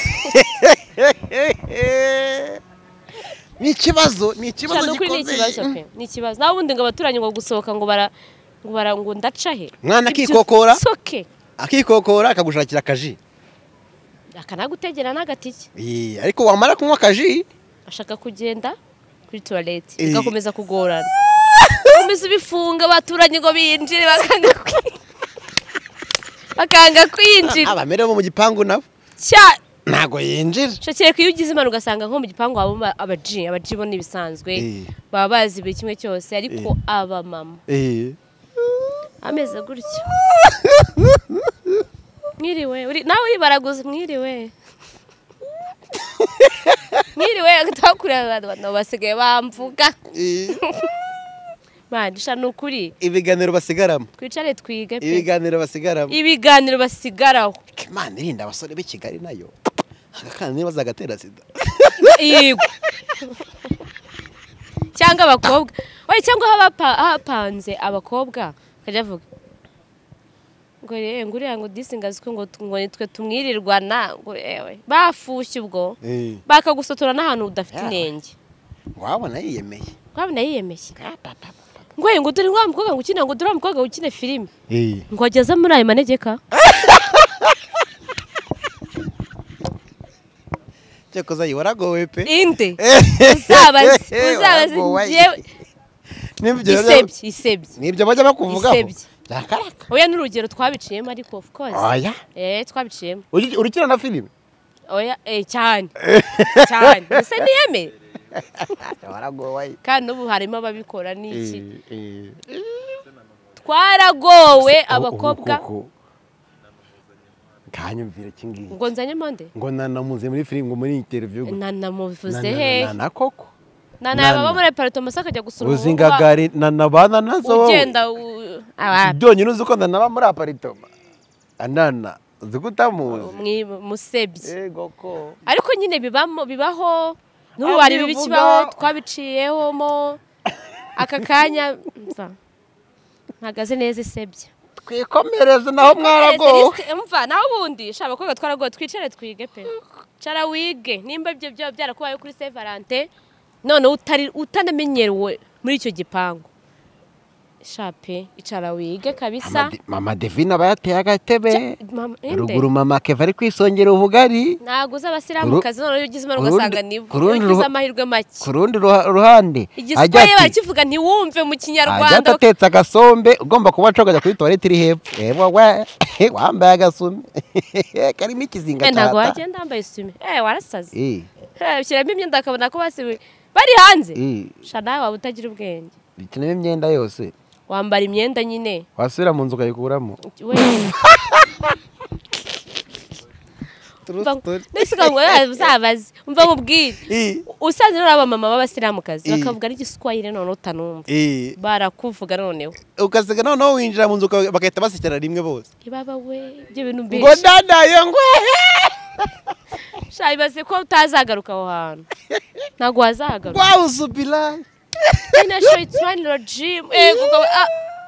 Speaker 2: ni ikibazo ni ikibazo
Speaker 1: Cyane kuri ni ikibazo
Speaker 2: gikomeye
Speaker 1: pe. Ni ikibazo. Naho ubundi ngo abaturanyi ngo gusohoka ngo bara ngo bara ngo ndaca he.
Speaker 2: mwana akikokora
Speaker 1: Soke.
Speaker 2: akikokora akagushakira akaji
Speaker 1: Akanagutegera n'agatike.
Speaker 2: Eh, ariko wamara kunywa akaji
Speaker 1: Ashaka kugenda kuri toilette.
Speaker 2: Eh.
Speaker 1: Gakomeza kugorana. Komeza bifunga abaturanye ngo binjire bakanga kwi- bakanga kwinjira.
Speaker 2: abamere bo mu gipangu nabo
Speaker 1: Cya
Speaker 2: ntago yinjira
Speaker 1: shakire ko iyo ugize imana ugasanga nko mu gipangu haba abaji abaji bo nibisanzwe
Speaker 2: Eh.
Speaker 1: baba bazi buri kimwe cyose ariko aba mama
Speaker 2: eh
Speaker 1: ameze gutyo. Mwiriwe uri nawe uri baraguze mwiriwe. Mwiriwe atakureba abantu basigaye bamvuga.
Speaker 2: eh
Speaker 1: Manje sha nukuri
Speaker 2: ibiganiro basigaramo
Speaker 1: twicare twige pe.
Speaker 2: ibiganiro basigaramo
Speaker 1: Ibiganiro basigaraho.
Speaker 2: Imana irinda abasore b'i Kigali nayo agakana niba bazagatera sida
Speaker 1: Yego. Cyangwa abakobwa. Oya cyangwa haba hapanze abakobwa kajya avuga. Ngo rero nguriya ngo disingazwe ngo ngo nitwe tumwirirwana ngo ewe bafushye ubwo
Speaker 2: eh
Speaker 1: bakagusotora n'ahantu udafite inenge.
Speaker 2: wabona yiyemeye
Speaker 1: wabona yiyemeye ngo ngo dore wa mukobwa ngo ukina ngo dore wa mukobwa ukina filime
Speaker 2: eh
Speaker 1: ngo ageze muri ayo manegeka
Speaker 2: cyakoze ayi waragowe pe
Speaker 1: inde uzabaze uzabaze jewe
Speaker 2: nibyo
Speaker 1: isebye isebye
Speaker 2: nibyo bajya bakuvugaho
Speaker 1: Isebye.
Speaker 2: byakaraka
Speaker 1: oya n'urugero twabiciyemo ariko of course
Speaker 2: oya
Speaker 1: eh twabiciyemo
Speaker 2: urikina na filime
Speaker 1: oya eh cyane cyane ese niyeme
Speaker 2: waragowe
Speaker 1: kandi ubu harimo ababikora n'iki
Speaker 2: eh
Speaker 1: twaragowe abakobwa
Speaker 2: kanyumvira kingiye
Speaker 1: ngo nzanye monde
Speaker 2: ngo nanamuze muri filime ngo muri interview
Speaker 1: nanamuvuze he
Speaker 2: nana koko
Speaker 1: nana baba muri apartment masaka ajya gusura
Speaker 2: uzingagari nana nazo
Speaker 1: ugenda aba
Speaker 2: byonyine uzi ko ndanaba muri aparitoma anana uzi ko utamuzi
Speaker 1: musebye
Speaker 2: yego ko
Speaker 1: ariko nyine bibamo bibaho n'ubu bari bibikibaho twabiciyeho mo aka kanya mva mpagaze neza isebye
Speaker 2: twikomereze naho mwarago
Speaker 1: mva naho ubundi shaba ko twarago twicare twige pe cara wige nimba ibyo byo byarakubaye kuri Saint Valentin none utari utanamenyerewe muri icyo gipangu shape icara wige kabisa
Speaker 2: mama Devina bayateye agatebe
Speaker 1: Mama- inde?
Speaker 2: ruguru mama Keva ari kwisongera ubugari
Speaker 1: ntago uzabasiramukazi none iyo ugize imana
Speaker 2: kurundi-
Speaker 1: ugasanga nibo
Speaker 2: kurundi
Speaker 1: iyo ugize
Speaker 2: ruha-
Speaker 1: amahirwe make
Speaker 2: ku rundi ruha- ruhande
Speaker 1: igiswahili barakivuga ntiwumve mu
Speaker 2: ajya
Speaker 1: kinyarwanda
Speaker 2: atatetse agasombe ugomba kuba acogajya kuri toilette iri hepfo ewa we wambaye agasume karimo ikizinga
Speaker 1: Eh, ntago
Speaker 2: cyata
Speaker 1: wagenda wambaye isume eh warasaze
Speaker 2: eh
Speaker 1: Eh, ushyiramo imyenda akabona ko basiwe bari hanze
Speaker 2: eh
Speaker 1: sha nawe waba utagira ubwenge
Speaker 2: bikinemo imyenda yose
Speaker 1: wambara imyenda nyine
Speaker 2: wasubira mu nzu ukayikuramo
Speaker 1: we ndetse ngo uzabaze umva mubwire usanze rero abamama b'abasiramukazi
Speaker 2: Eh.
Speaker 1: bakavuga n'igiswahili none utanumva
Speaker 2: eh
Speaker 1: barakuvuga noneho
Speaker 2: ukasiga noneho winjira mu nzu uka- bagahita basekera rimwe bose
Speaker 1: ibaba we ibyo bintu
Speaker 2: ngo
Speaker 1: mbese
Speaker 2: dadaye ngwe
Speaker 1: sha ibaze ko utazagaruka aho hantu ntabwo wazahagaruka
Speaker 2: wawusubira
Speaker 1: ina show it's one regime eh gugo ah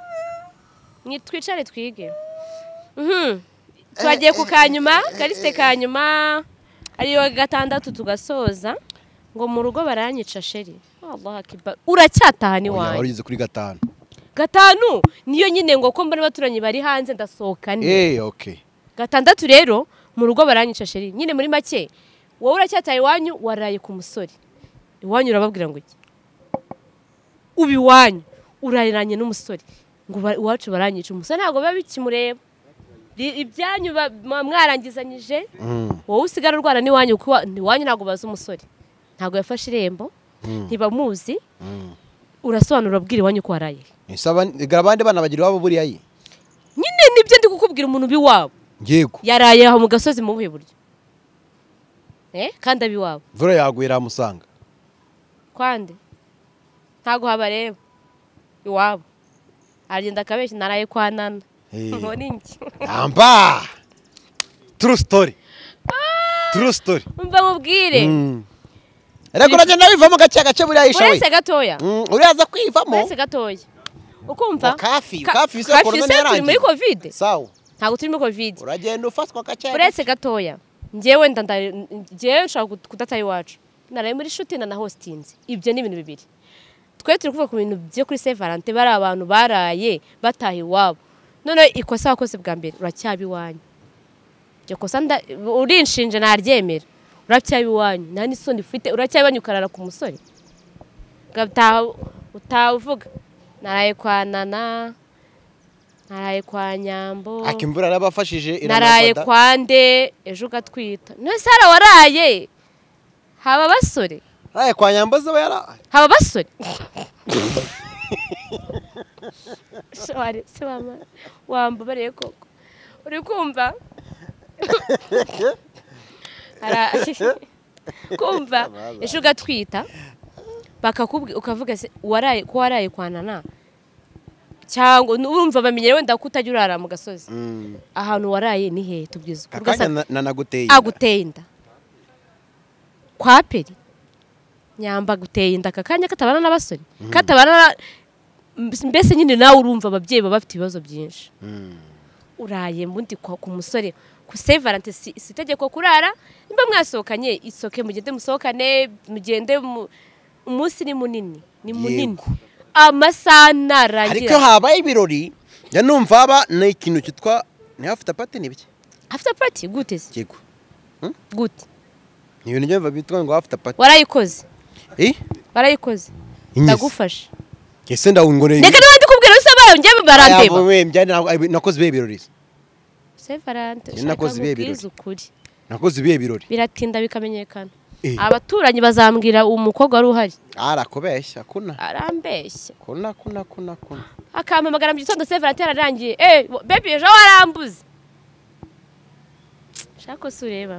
Speaker 1: ni twicare twige mhm twagiye ku kanyuma kaliste kanyuma ariyo gatandatu tugasoza ngo mu rugo baranyica sheri Allah akiba uracyataha ni wanyu
Speaker 2: warize kuri gatanu
Speaker 1: gatanu niyo nyine ngo ko mbona baturanyi bari hanze ndasohoka ni
Speaker 2: eh okay
Speaker 1: gatandatu rero mu rugo baranyica sheri nyine muri make wowe uracyataye iwanyu waraye ku musore iwanyu urababwira ngo iki ubi wanyu urayiranye n'umusore ngo ba- iwacu baranyica umusore ntabwo biba bikimureba Ri- ibyanyu ba- mwa- mwarangizanyije
Speaker 2: mm
Speaker 1: wowe usigara urwana n'iwanyu kuko iwanyu ntabwo bazi umusore ntabwo yafashe irembo
Speaker 2: Mm.
Speaker 1: ntibamuzi
Speaker 2: mm
Speaker 1: urasobanura ubwira iwanyu ko waraye
Speaker 2: isaba abandi bana bagira wabo buriya yi
Speaker 1: nyine nibyo ndi kukubwira umuntu biwabo
Speaker 2: yego
Speaker 1: yaraye aho mu gasozi mu buhe buryo eh kandi abiwabo
Speaker 2: vura yagwira musanga
Speaker 1: kwande ntago habareba iwabo aragenda akabeshya naraye kwa nana
Speaker 2: Eh.
Speaker 1: ngo ninki
Speaker 2: amba true story true story
Speaker 1: umva mubwire
Speaker 2: mm rego uragenda wivamo gace gace buriya yisha we
Speaker 1: uretse gatoya
Speaker 2: mm uriyaza kwivamo
Speaker 1: uretse gatoya ukumva
Speaker 2: kafi
Speaker 1: Ka-
Speaker 2: kafi se
Speaker 1: kafi
Speaker 2: corona
Speaker 1: se turi
Speaker 2: yarangiye
Speaker 1: muri covid
Speaker 2: sawa
Speaker 1: ntago turi muri covid
Speaker 2: uragenda ufatwa gace
Speaker 1: uretse gatoya njyewe ndanda njyewe nshaka kudataye iwacu naraye muri shuti na na hostinze ibyo ni ibintu bibiri twe turi kuvuga ku bintu byo kuri Saint Valentin bari abantu baraye bataha iwabo none ikosa wakoze bwa mbere uracyabi iwanyu iryo kosa nda- urinshinje naryemera uracyabi iwanyu nta n'isoni ufite uracyabi ukarara ku musore ugataha utavuga naraye kwa nana naraye kwa nyambo
Speaker 2: akimvura arabafashije
Speaker 1: naraye
Speaker 2: iranabada
Speaker 1: kwa nde ejo ugatwita nose hara waraye haba basore
Speaker 2: aye kwa nyamboza we yara
Speaker 1: haba basore Shwari se mama wambabariye koko uri kumva ara kumva ejo ugatwita bakakubwira ukavuga se waraye ko waraye kwa nana cyangwa urumva bamenyere wenda ko utajya urara mu gasozi
Speaker 2: mm
Speaker 1: ahantu waraye ni hehe tubwiza
Speaker 2: akanya nanaguteye
Speaker 1: aguteye inda kwa peri nyamba aguteye inda aka kanya katabana n'abasore katabana na- mbese nyine nawe urumva ababyeyi baba bafite ibibazo byinshi
Speaker 2: mm
Speaker 1: uraye mbundi kwa- ku musore ku Saint Valentin si si itegeko kurara nimba mwasohokanye isoke mugende musohokane mugende mu- umunsi ni munini ni munini amasaha narangira
Speaker 2: ariko habaye ibirori ya numva haba ni ikintu cyitwa ni after party ni biki
Speaker 1: after party gute se
Speaker 2: yego
Speaker 1: gute
Speaker 2: ni ibintu byumva bitwa ngo after party
Speaker 1: warayikoze
Speaker 2: eh
Speaker 1: warayikoze ndagufasha
Speaker 2: ese ndawungore
Speaker 1: reka n'abandi kubwira usaba njye barandeba
Speaker 2: we mbyane nakoze bihe birori
Speaker 1: c'est Valente
Speaker 2: nakoze bihe birori
Speaker 1: ukuri
Speaker 2: nakoze bihe birori
Speaker 1: biratinda bikamenyekana abaturanyi bazambwira umukobwa wari uhari
Speaker 2: arakobeshya kuna
Speaker 1: arambeshya
Speaker 2: kuna kuna kuna kuna
Speaker 1: akampamagara mu gitondo c'est Valente yararangiye eh baby ejo warambuze shako sureba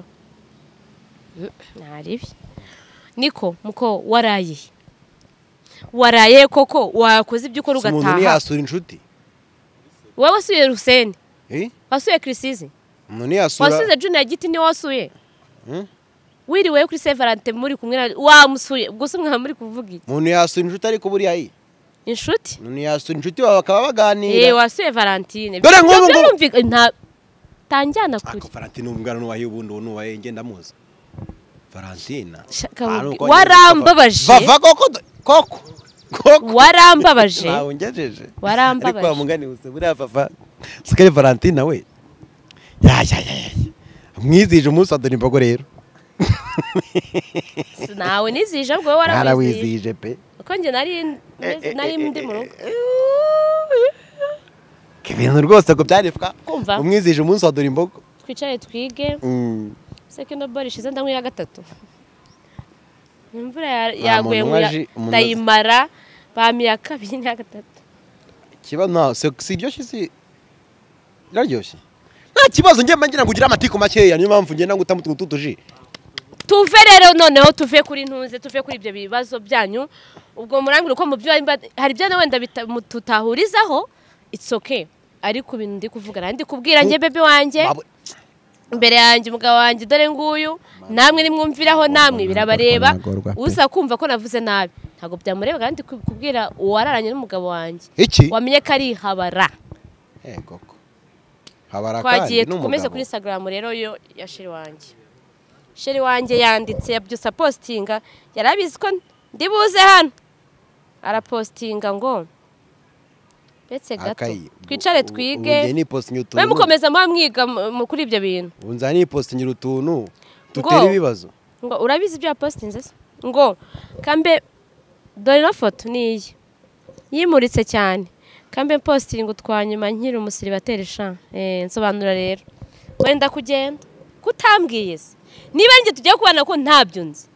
Speaker 1: naribi niko muko waraye waraye koko wakoze ibyo ukora ugataha
Speaker 2: umuntu yasura inshuti
Speaker 1: wowe wasuye Ruseni
Speaker 2: eh
Speaker 1: wasuye Krisizi
Speaker 2: umuntu yasura
Speaker 1: wasuye Junior Giti ni wasuye hmm? Wiriwe kuri Saint Valentin muri kumwe wa musuye gusa mwa muri kuvuga iki
Speaker 2: umuntu yasura inshuti ariko buri ayi
Speaker 1: inshuti
Speaker 2: umuntu yasura inshuti baba bakaba baganira
Speaker 1: eh wasuye Valentine
Speaker 2: dore ngo
Speaker 1: nta tanjyana kuri
Speaker 2: ako Valentine umugara no wahiye ubundi no wahiye ngenda muza Valentine
Speaker 1: warambabaje
Speaker 2: vava koko koko koko
Speaker 1: warambabaje
Speaker 2: nawongejeje
Speaker 1: warambabaje
Speaker 2: ariko mungani use buri vava sikare Valentine we ya ya ya mwizije umunsi wa dore imbogo rero
Speaker 1: nawe nizije ubwo warawizije
Speaker 2: pe
Speaker 1: uko nge nari nari ndi mu rugo
Speaker 2: kibintu rwose ko byarifka
Speaker 1: kumva
Speaker 2: umwizije umunsi wa dore imbogo
Speaker 1: twicare twige second ball ishize ndamwe ya gatatu imvura yaguye ndayimara bamiya kabiri na gatatu
Speaker 2: kiba nta si ibyo shisi naryoshye nta kibazo nge mangira kugira amatiko makeya niyo mpamvu ngenda ngutamutu tutuji
Speaker 1: tuve rero noneho tuve kuri ntuze tuve kuri ibyo bibazo byanyu ubwo murambira uko mu byo hari byo na wenda tutahurizaho it's okay ariko ibintu ndi kuvuga ndi kubwira nge bebe wanjye imbere yanjye umugabo wanjye dore nguyu namwe nimwumviraho namwe birabareba uza kumva ko navuze nabi ntago byamureba kandi kubwira uwararanye n'umugabo wanjye wamenye ko ari habara
Speaker 2: eh koko habara
Speaker 1: kandi twagiye tukomeze kuri Instagram rero yo ya sheri wanjye sheri wanjye yanditse yabyusa postinga yarabizi ko ndibuze hano arapostinga ngo Betse gato twicare twige we mukomeza mwamwiga kuri ibyo bintu
Speaker 2: unza ni postingira utuntu tutera ibibazo
Speaker 1: ngo urabizi ibyo postinze ngo kambe dore no foto niyi yimuritse cyane kambe posting utwanyuma nkiri umusiri bateresha eh nsobanura rero wenda kugenda kutambwiye se niba nge tugiye kubana ko ntabyo nzi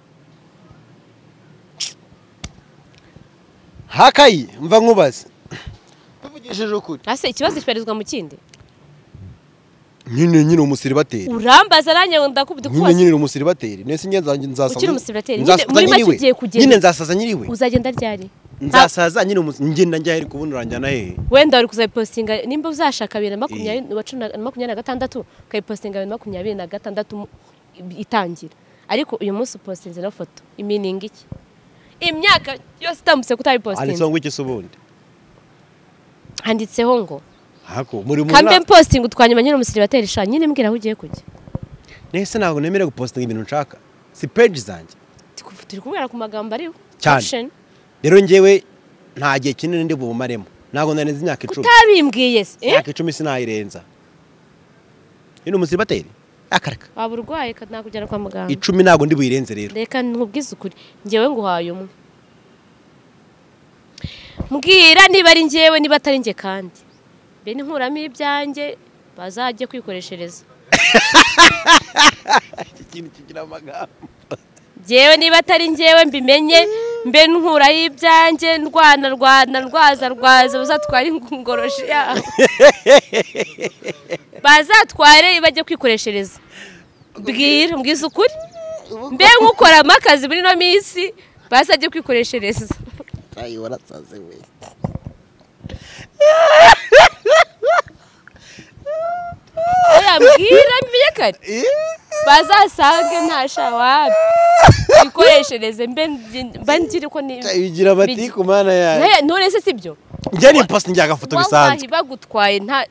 Speaker 2: hakayi mva nkubaze tuvugishije ukuri
Speaker 1: ase ikibazo kibarizwa mu kindi
Speaker 2: nyine nyine umusiri bateri
Speaker 1: urambaza aranye ndakubita
Speaker 2: kubaza nyine nyine umusiri bateri nese ngenza nzasaza
Speaker 1: ukiri umusiri bateri muri make ugiye kugenda
Speaker 2: nyine nzasaza nyiriwe
Speaker 1: uzagenda ryari
Speaker 2: nzasaza nyine ngenda njya heri kubunura njyana he
Speaker 1: wenda uri kuzapostinga nimba uzashaka bibiri na makumyabiri na gatandatu ukayipostinga bibiri na makumyabiri na gatandatu itangira ariko uyu munsi upostinze no foto imining iki imyaka yose itambutse kutayipostinga
Speaker 2: anditseho ngo iki subundi
Speaker 1: handitseho ngo
Speaker 2: hako muri muri
Speaker 1: kambe posting utwanyuma nyine umusiri batera isha nyine mbwira aho ugiye kujya
Speaker 2: nese nago nemere gupostinga ibintu nshaka si page zanjye
Speaker 1: turi kubera ku magambo ariho
Speaker 2: cyane rero ngewe nta gihe kinini ndi bumaremo nago naneze imyaka icumi
Speaker 1: utabimbwiye se
Speaker 2: imyaka icumi sinayirenza ino umusiri batera akareka
Speaker 1: waba urwaye nakujyana kwa muganga
Speaker 2: icumi nago ndi buyirenze rero
Speaker 1: reka nkubwize ukuri ngewe nguhaye umwe mbwira niba ari ngewe niba atari nge kandi be nkuramo ibyanjye bazajye kwikoreshereza
Speaker 2: ikintu kigira amagambo
Speaker 1: ngewe niba atari ngewe mbimenye mbe nkuraho ibyanjye ndwana rwana rwaza rwaza bazatwara ingoroshi yaho bazatware bajye kwikoreshereza bwira mbwiza ukuri mbe nkukoramo akazi muri no minsi bazajye kwikoreshereza
Speaker 2: ayi warasaze we
Speaker 1: Mbwira mbiyekare bazasange ntasha wapi ikoreshereze mbe ngiri ko ni
Speaker 2: bigira amatiku mana yawe
Speaker 1: none se sibyo
Speaker 2: njye ni post njya gafoto bisanzwe
Speaker 1: bagutwaye nta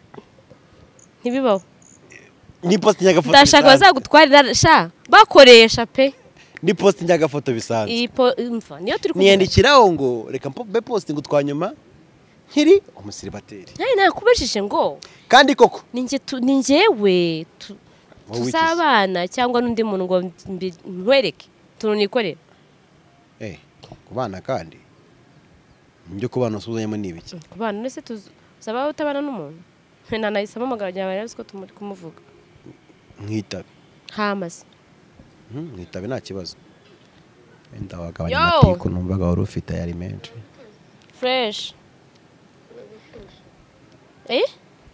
Speaker 1: ntibibaho
Speaker 2: ni post njya gafoto
Speaker 1: ndashaka bazagutwarira sha bakoresha pe
Speaker 2: ni posting agafoto bisanzwe
Speaker 1: iyi po umva niyo turi kuvuga
Speaker 2: niyandikiraho ngo reka mbe posting twanyuma nkiri umusiribateri
Speaker 1: nayi nakubajije ngo
Speaker 2: kandi koko
Speaker 1: ninjye ninjyewe tuzabana cyangwa n'undi muntu ngo nkwereke tununikorera
Speaker 2: eh kubana kandi njye kubana usuzanyemo nibiki
Speaker 1: kubana nese tuzaba utabana n'umuntu nta nahisamo magarajya bari ko tumuri kumuvuga
Speaker 2: nkitabe
Speaker 1: hamase
Speaker 2: mhm nkitabe nta kibazo enda wagabanya amatiko numvaga wari ufite yari menshi
Speaker 1: fresh eh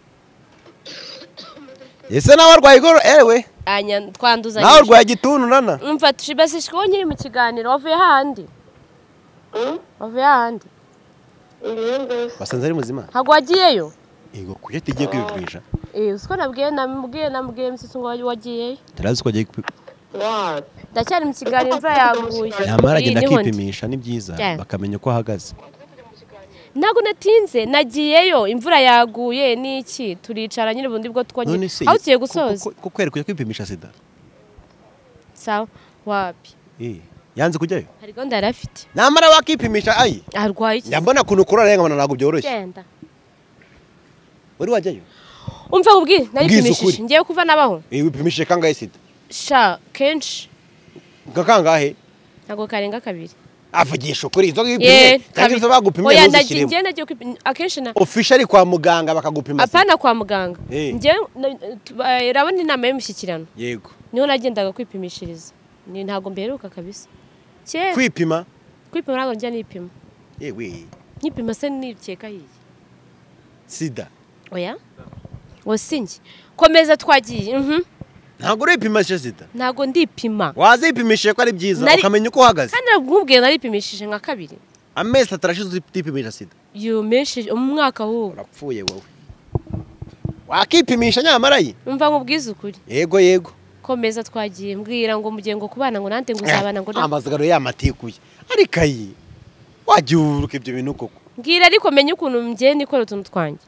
Speaker 2: Ese nawe arwaye igoro ewe
Speaker 1: anya twanduzanye
Speaker 2: nawe arwaye gituntu nana
Speaker 1: umva tushibasishwe ko nyiri mu kiganiro wavuye handi wavuye handi
Speaker 2: basanze ari muzima
Speaker 1: ntago wagiyeyo
Speaker 2: yego kujya tigiye kwivugisha
Speaker 1: eh usko nabwiye namubwiye namubwiye msisi ngo wagiyeyo
Speaker 2: tarazi ko agiye
Speaker 1: ndacyari mu kiganiro imvura yaguye
Speaker 2: yamara agenda kwipimisha ni byiza bakamenya ko ahagaze
Speaker 1: Nago natinze nagiyeyo imvura yaguye niki turicara nyine bundi bwo twongeye aho tugiye gusoza
Speaker 2: ko kwere kujya kwipimisha sida
Speaker 1: sawa wapi
Speaker 2: eh yanze kujyayo
Speaker 1: hari gahunda yarafite
Speaker 2: namara wakipimisha ayi
Speaker 1: arwaye iki
Speaker 2: ndabona kuntu kurora rengana nago byoroshye
Speaker 1: genda
Speaker 2: uri wajyayo
Speaker 1: umva ubwi naripimishije ngiye kuva nabaho
Speaker 2: eh wipimishe kangahe sida
Speaker 1: sha kenshi
Speaker 2: ngakangahe
Speaker 1: nago karenga kabiri
Speaker 2: avugisha kuri izo gipimye kandi zo bagupimye
Speaker 1: oya ndagiye ngiye nagiye akenshi na
Speaker 2: officially kwa muganga bakagupima
Speaker 1: apana kwa muganga ngiye rabona inama y'umushyikirano
Speaker 2: yego
Speaker 1: niho nagendaga kwipimishiriza ni ntago mberuka kabisa cye
Speaker 2: kwipima
Speaker 1: kwipima ntago njya nipima
Speaker 2: yewe
Speaker 1: nipima se nibikeka hiye
Speaker 2: sida
Speaker 1: oya wosingi komeza twagiye mhm
Speaker 2: ntago uripimisha sida
Speaker 1: ntago ndipima
Speaker 2: wazipimishije ko ari byiza ukamenya uko uhagaze
Speaker 1: kandi nkubwiye naripimishije nka kabiri
Speaker 2: amezi atarashize utipimisha sida
Speaker 1: yo menshi mu mwaka huu
Speaker 2: urapfuye wowe wakipimisha nyamara yi
Speaker 1: umva nkubwiza ukuri
Speaker 2: yego yego
Speaker 1: komeza twagiye mbwira ngo mugiye ngo kubana ngo nante ngo uzabana ngo
Speaker 2: amazagaro yamatikuye ariko ayi wagiuruka ibyo bintu koko
Speaker 1: mbwira ariko menye ukuntu mgiye nikora utuntu twanjye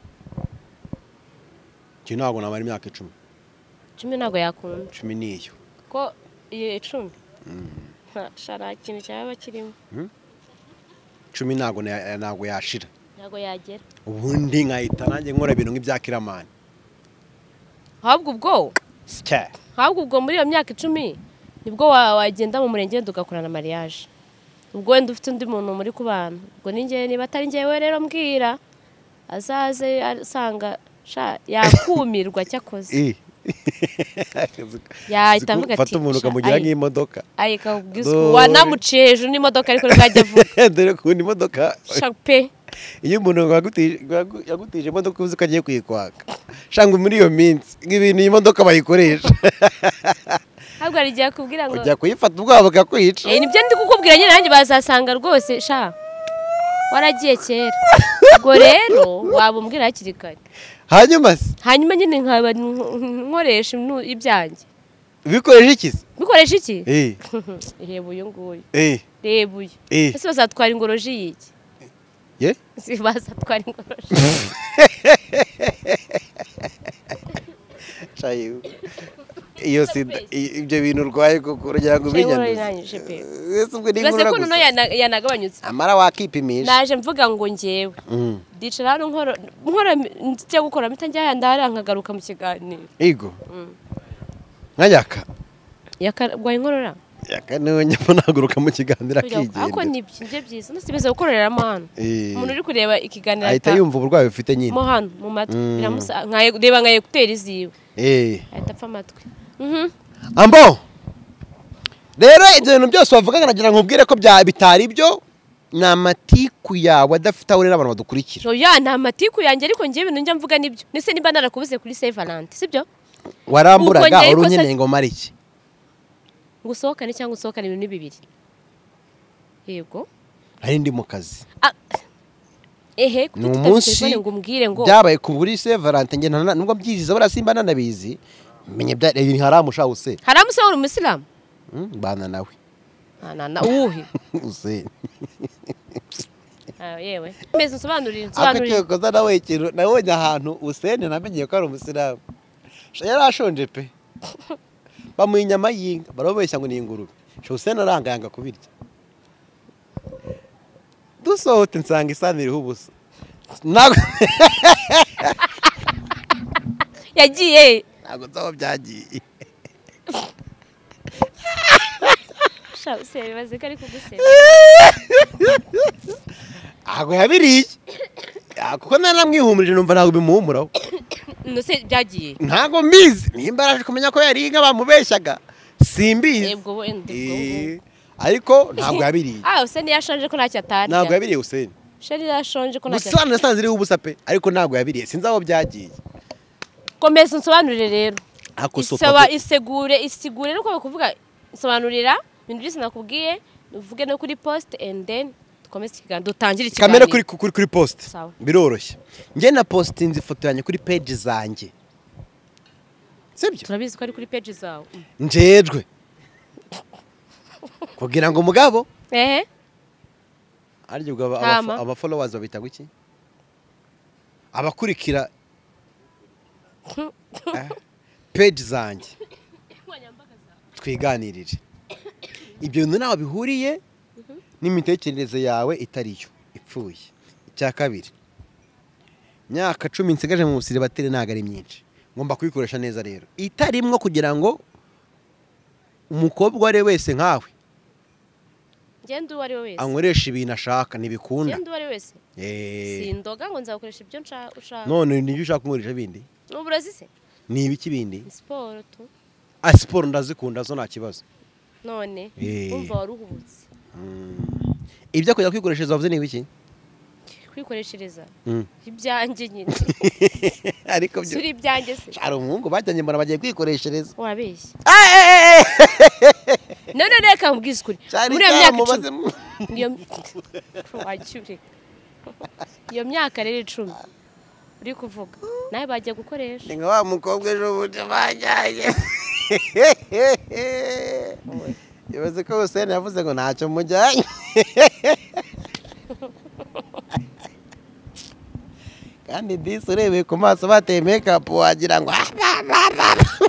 Speaker 2: cyo ntago nabari imyaka icumi
Speaker 1: cumi ntago yakunda
Speaker 2: cumi niyo
Speaker 1: ko iyo icumi shara ikintu cyaba kirimo
Speaker 2: cumi ntago ntago yashira
Speaker 1: ntago yagera
Speaker 2: ubundi nkahita nanjye nkora ibintu nk'ibyakiramani
Speaker 1: ahubwo ubwo
Speaker 2: sike
Speaker 1: ahubwo ubwo muri iyo myaka icumi nibwo wagenda mu murenge tugakorana mariage ubwo wenda ufite undi muntu muri kubana ubwo ninjye niba atari njyewe rero mbwira azaze asanga sha yakumirwa cyakoze ya itavuga ati
Speaker 2: fata umuntu ukamugira nk'imodoka
Speaker 1: ayika ubwiswe wanamuciye hejuru n'imodoka ariko rwajya avuga
Speaker 2: dore ko ni imodoka
Speaker 1: shape
Speaker 2: iyo umuntu yagutije imodoka uzi ko agiye kuyikwaka shanga muri iyo minsi nk'ibintu iyi modoka bayikoresha
Speaker 1: ahubwo arigiye kubwira ngo
Speaker 2: ujya kuyifata ubwabo bakakwica
Speaker 1: eh nibyo ndi kukubwira nyine nanjye bazasanga rwose sha waragiye kera ubwo rero wabumbwira hakiri kare
Speaker 2: hanyuma se
Speaker 1: hanyuma nyine nkaba nkoresha ibyanjye
Speaker 2: bikoresha iki se
Speaker 1: bikoresha iki
Speaker 2: eh
Speaker 1: reba uyu nguyu
Speaker 2: eh
Speaker 1: reba uyu ese bazatwara ingoroji yiki
Speaker 2: ye
Speaker 1: si bazatwara ingoroji
Speaker 2: chayo iyo sida ibyo bintu urwaye kuko urajya ngo binyanduze
Speaker 1: ese ubwo ninkorora gusa no yanagabanyutse
Speaker 2: amara wakipimisha
Speaker 1: naje mvuga ngo ngewe dicara hano nkora nkora njya gukora mpita njya ndahari nkagaruka mu kiganiro
Speaker 2: ego nkajaka
Speaker 1: yakagwaye inkorora
Speaker 2: yakanonye naguruka mu kiganiro akigenda
Speaker 1: ako nibyo nje byiza nasibiza gukoreramo hano umuntu uri kureba ikiganiro
Speaker 2: ahita yumva uburwayi ufite nyine
Speaker 1: mo hano mu matwi biramusa nkaye reba nkaye gutera iziwe
Speaker 2: eh
Speaker 1: ahita apfa amatwi mhm
Speaker 2: ambo rero ibyo bintu byose wavuga nagira nkubwire ko bya bitari byo na matiku yawe adafite aho rero abantu badukurikira
Speaker 1: oya nta matiku yanjye ariko ngiye ibintu njya mvuga nibyo nese niba narakubuze kuri Saint Valentin sibyo
Speaker 2: waramburaga urunyenye ngo mariki
Speaker 1: ngusohokane cyangwa usohokane ibintu bibiri yego
Speaker 2: ari ndi mu kazi
Speaker 1: ehe
Speaker 2: kuko
Speaker 1: ngo umbwire ngo
Speaker 2: byabaye ku buri Saint Valentin nge nubwo byiziza barasimba nanabizi menye bya haramusha use
Speaker 1: haramusha uri umusilamu
Speaker 2: bana nawe
Speaker 1: ana na uhe
Speaker 2: use
Speaker 1: ah yewe meze nsobanurira nsobanurira
Speaker 2: akake koza nawe ikintu nabonye ahantu usene namenye ko ari umusilamu yarashonje pe bamuye inyama yinga barabeshya ngo ni ingurube Hussein aranga yanga kubirya dusohote nsanga isahani iriho ubusa ntabwo
Speaker 1: yagiye
Speaker 2: ntabwo nzaho byagiye
Speaker 1: sha usere baze kari kugusera
Speaker 2: ntabwo yabiriye kuko naramwihumurije numva ntabwo bimuhumuraho
Speaker 1: nose byagiye
Speaker 2: ntabwo mbizi nimba araje kumenya ko yari inka bamubeshyaga simbizi
Speaker 1: yebwo wende
Speaker 2: ariko ntabwo yabiriye
Speaker 1: ah Hussein yashonje ko ntacyo atarya
Speaker 2: ntabwo yabiriye Hussein
Speaker 1: sheri yashonje ko ntacyo
Speaker 2: gusa nasanze iriho ubusa pe ariko ntabwo yabiriye sinzi aho byagiye
Speaker 1: komeza unsobanurire rero
Speaker 2: Ako
Speaker 1: isaba
Speaker 2: sopa-
Speaker 1: isegure isigure nuko bakuvuga sobanurira ibintu byose nakubwiye uvuge no kuri post and then dukomeze ikiganiro dutangire ikiganiro
Speaker 2: kamera kuri kuri kuri post
Speaker 1: Sawa.
Speaker 2: biroroshye njye na postinze ifoto yanjye kuri page zanjye sibyo
Speaker 1: turabizi ko ari kuri page zawe
Speaker 2: njejwe kugira ngo umugabo
Speaker 1: ehe
Speaker 2: aryo ubwo aba-
Speaker 1: Hama.
Speaker 2: aba aba followers babita guki abakurikira Eh, page zanjye twiganirire ibyo bintu ntaho bihuriye n'imitekerereze yawe itariyo ipfuye icya kabiri myaka cumi nsigaje mu busiribateri ntabwo ari myinshi ngomba kuyikoresha neza rero itarimwo kugira ngo umukobwa uwo ari we wese nkawe
Speaker 1: ngende uwo ari we wese
Speaker 2: ankoresha ibintu ashaka ntibikunda
Speaker 1: ngende uwo ari we wese
Speaker 2: Eh,
Speaker 1: sindoga ngo nzakoresha ibyo nshaka ushaka
Speaker 2: none nibyo ushaka kunkoresha bindi
Speaker 1: n'uburazi se
Speaker 2: ni ibiki bindi
Speaker 1: ni siporo tu
Speaker 2: ah siporo ndazikunda zo nta kibazo
Speaker 1: none
Speaker 2: Eh.
Speaker 1: umva waruhubutse
Speaker 2: ibyo kujya kwikoreshereza wavuze ni ibiki
Speaker 1: kwikoreshereza
Speaker 2: Mm.
Speaker 1: ibyanjye nyine
Speaker 2: ariko byo
Speaker 1: suri ibyanjye se
Speaker 2: hari umuhungu bajyanye mbona bagiye kwikoreshereza
Speaker 1: wabeshye
Speaker 2: Ah, eh, eh, eh.
Speaker 1: none reka mbwize ukuri
Speaker 2: Cyari
Speaker 1: muri iyo myaka
Speaker 2: cyamubaze
Speaker 1: icumi
Speaker 2: mu-
Speaker 1: iyo wacyure iyo myaka rero icumi uri kuvuga nawe bagiye gukoresha
Speaker 2: ni nka wa mukobwa ejo bundi bajyanye yavuze ko Hussein yavuze ngo ntacyo mujyanye kandi disi urebeye ku maso bateye make-up wagira ngo ah, ba, ba, ba.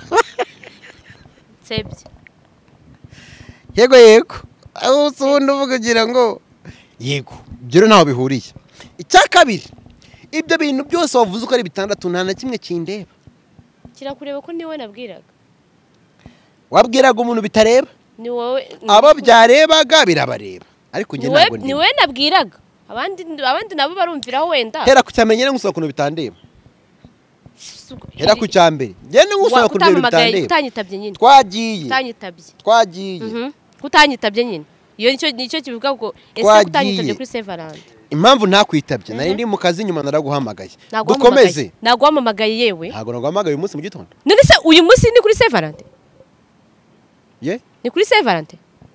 Speaker 1: nsebye
Speaker 2: yego yego aho usundi uvuga ugira ngo yego ibyo rero ntaho bihuriye icya kabiri ibyo bintu byose wavuze uko ari bitandatu nta na kimwe kindeba
Speaker 1: kirakureba ko niwe nabwiraga
Speaker 2: wabwiraga umuntu bitareba
Speaker 1: ni wowe
Speaker 2: abo byarebaga birabareba ariko njye
Speaker 1: niwe
Speaker 2: ntabwo
Speaker 1: ni
Speaker 2: ndeba
Speaker 1: wowe nabwiraga abandi abandi nabo barumviraho wenda
Speaker 2: hera ku cyamenyere ngusaba ukuntu bitandeba hera ku cyambere ngende ngusaba ukuntu ibintu
Speaker 1: kutamamagaye
Speaker 2: bitandeba
Speaker 1: kutanyitabye nyine
Speaker 2: twagiye
Speaker 1: kutanyitabye
Speaker 2: twagiye
Speaker 1: Mhm. kutanyitabye nyine iyo nicyo nicyo kivuga ngo ese
Speaker 2: Twagiye.
Speaker 1: kutanyitabye kuri Severand
Speaker 2: impamvu ntakwitabye nari ndi mu kazi nyuma naraguhamagaye
Speaker 1: Ntabwo
Speaker 2: dukomeze
Speaker 1: wampamagaye. Ntabwo wampamagaye yewe
Speaker 2: ntabwo naguhamagaye uyu munsi mu gitondo
Speaker 1: none se uyu munsi ni kuri Severand
Speaker 2: ye
Speaker 1: ni kuri Severand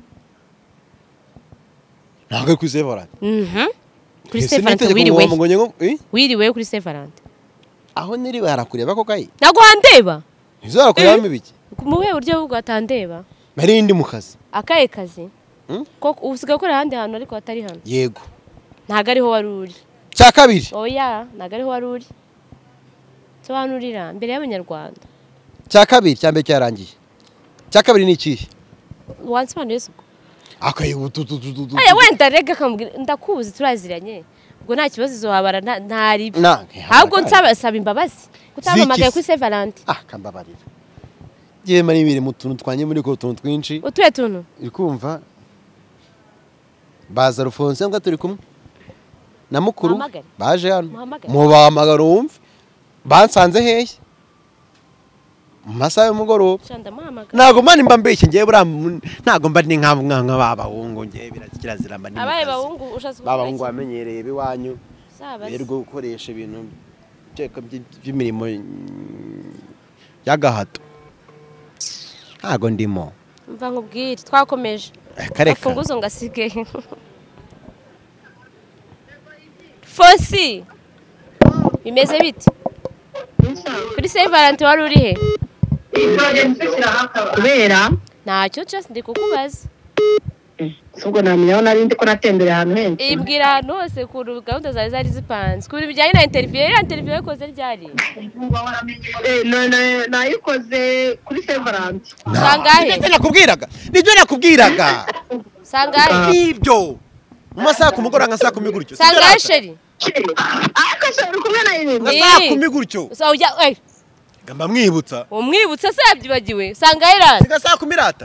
Speaker 2: ntabwo ari kuri Severand
Speaker 1: mhm kuri
Speaker 2: Ese
Speaker 1: Severand
Speaker 2: n'itegeko
Speaker 1: wiriwe
Speaker 2: ngo ngo ngo eh
Speaker 1: wiriwe kuri Severand
Speaker 2: aho niri barakureba ko kayi
Speaker 1: ntabwo wandeba
Speaker 2: ntizarakurebamo ibiki
Speaker 1: mu buhe buryo bwatandeba
Speaker 2: nari ndi mu kazi
Speaker 1: akahe kazi
Speaker 2: Hmm?
Speaker 1: ko usigaye ukora ahandi hantu ariko hatari hano
Speaker 2: yego
Speaker 1: ntabwo ariho wari uri
Speaker 2: cya kabiri
Speaker 1: oya ntabwo ariho wari uri sobanurira mbere y'abanyarwanda
Speaker 2: cya kabiri cya mbere cyarangiye cya kabiri ni ikihe
Speaker 1: wansobanuriye se ubwo
Speaker 2: akayibututututu
Speaker 1: aya wenda rega akambwira ndakuzi turaziranye ubwo nta kibazo izohabara nta nta ribi
Speaker 2: Na,
Speaker 1: ahubwo nsaba saba imbabazi kutamamagaye
Speaker 2: Ziki
Speaker 1: kuri Severand
Speaker 2: ah kambabarira ngiye mari ibiri mu tuntu twanye muri ko tuntu twinshi
Speaker 1: utuye tuntu
Speaker 2: uri kumva baza Rufonse ngo turi kumwe na mukuru
Speaker 1: Muhamagare.
Speaker 2: baje hano
Speaker 1: Muhamagare.
Speaker 2: mubahamagara wumve bansanze hehe mu masaha y'umugoroba
Speaker 1: shanda muhamagara
Speaker 2: ntago mani mba mbeshye ngiye buriya mu- ntago mba ni nka nka nka babahungu ngiye birakira mba ni mu
Speaker 1: abaye
Speaker 2: kazi.
Speaker 1: bahungu ushatse
Speaker 2: babahungu bamenyereye biwanyu
Speaker 1: sabaze
Speaker 2: rero gukoresha ibintu byeka by- by'imirimo mm, y'agahato ntago ndimo
Speaker 1: mva nkubwire twakomeje
Speaker 2: Eh, kareka
Speaker 1: afunguzo ngasige Fosi bimeze bite kuri Severand wari uri he
Speaker 4: kubera
Speaker 1: ntacyo just ndi kukubaza
Speaker 4: ubwo namenya aho nari ndi ko natembera ahantu henshi
Speaker 1: ibwira ahantu hose ku gahunda zawe zari zipanze ku bijyanye na interview ya interview yakoze ryari
Speaker 4: nayikoze kuri Severance
Speaker 1: sangahe
Speaker 3: nibyo nakubwiraga nibyo nakubwiraga
Speaker 1: sangahe
Speaker 3: nibyo mu masaha ku mugoroba nka saa kumi gutyo
Speaker 1: sangahe sheri
Speaker 4: ariko se uri kumwe na yini
Speaker 3: nka saa kumi gutyo
Speaker 1: so ujya eh
Speaker 3: ngamba mwibutsa
Speaker 1: umwibutsa se yabyibagiwe sangahe rata
Speaker 3: siga saa kumi rata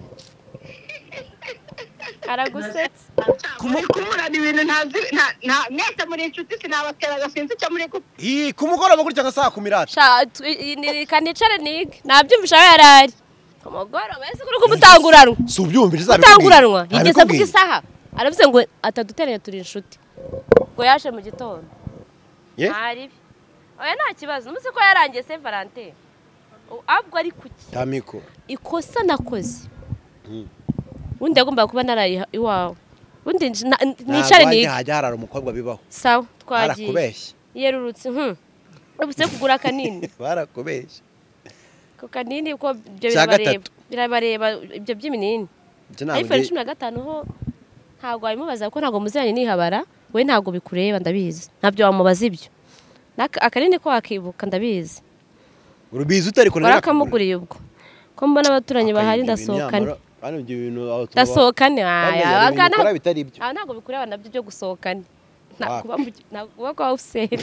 Speaker 1: aragusetsa
Speaker 4: kumurana ibintu ntazi nta mwese muri inshuti sinabatera gasinzi cyo muri ku
Speaker 3: ii ku mugoroba gutyo nka saa kumi rata
Speaker 1: sha kanicare nige nabyumvisha aho yarari ku mugoroba ese kuri kumutanguranwa
Speaker 3: si ubyumvise zabikubwiye
Speaker 1: mutanguranwa yigeze avuga isaha aravuze ngo ataduteranya turi inshuti ngo yaje mu gitondo
Speaker 3: ye
Speaker 1: ari oya nta kibazo numuze ko yarangiye Saint Valentin abwo ari kuki
Speaker 3: tamiko
Speaker 1: ikosa nakoze undi yagomba kuba narayi iwawe undi nicare ni
Speaker 3: hajya harara umukobwa bibaho
Speaker 1: sawa twagiye
Speaker 3: barakubeshye
Speaker 1: yerurutse hm ubuse kugura kanini
Speaker 3: barakubeshye
Speaker 1: ko kanini ko byo birabareba birabareba ibyo by'iminini iPhone cumi na gatanu ho ntago ayimubaza ko ntago muziranye nihabara we ntago bikureba ndabizi ntabyo wamubaza ibyo akanini ko wakibuka ndabizi
Speaker 3: urubizi utari ko
Speaker 1: narakamuguriye ubwo ko mbona abaturanyi bahari ndasohokana
Speaker 3: Bano ibyo bintu aho tuba
Speaker 1: ndasohokane aya
Speaker 3: abangana bitari ibyo
Speaker 1: ah ntago bikureba nabyo byo gusohokana nakuba nakuba kwa usere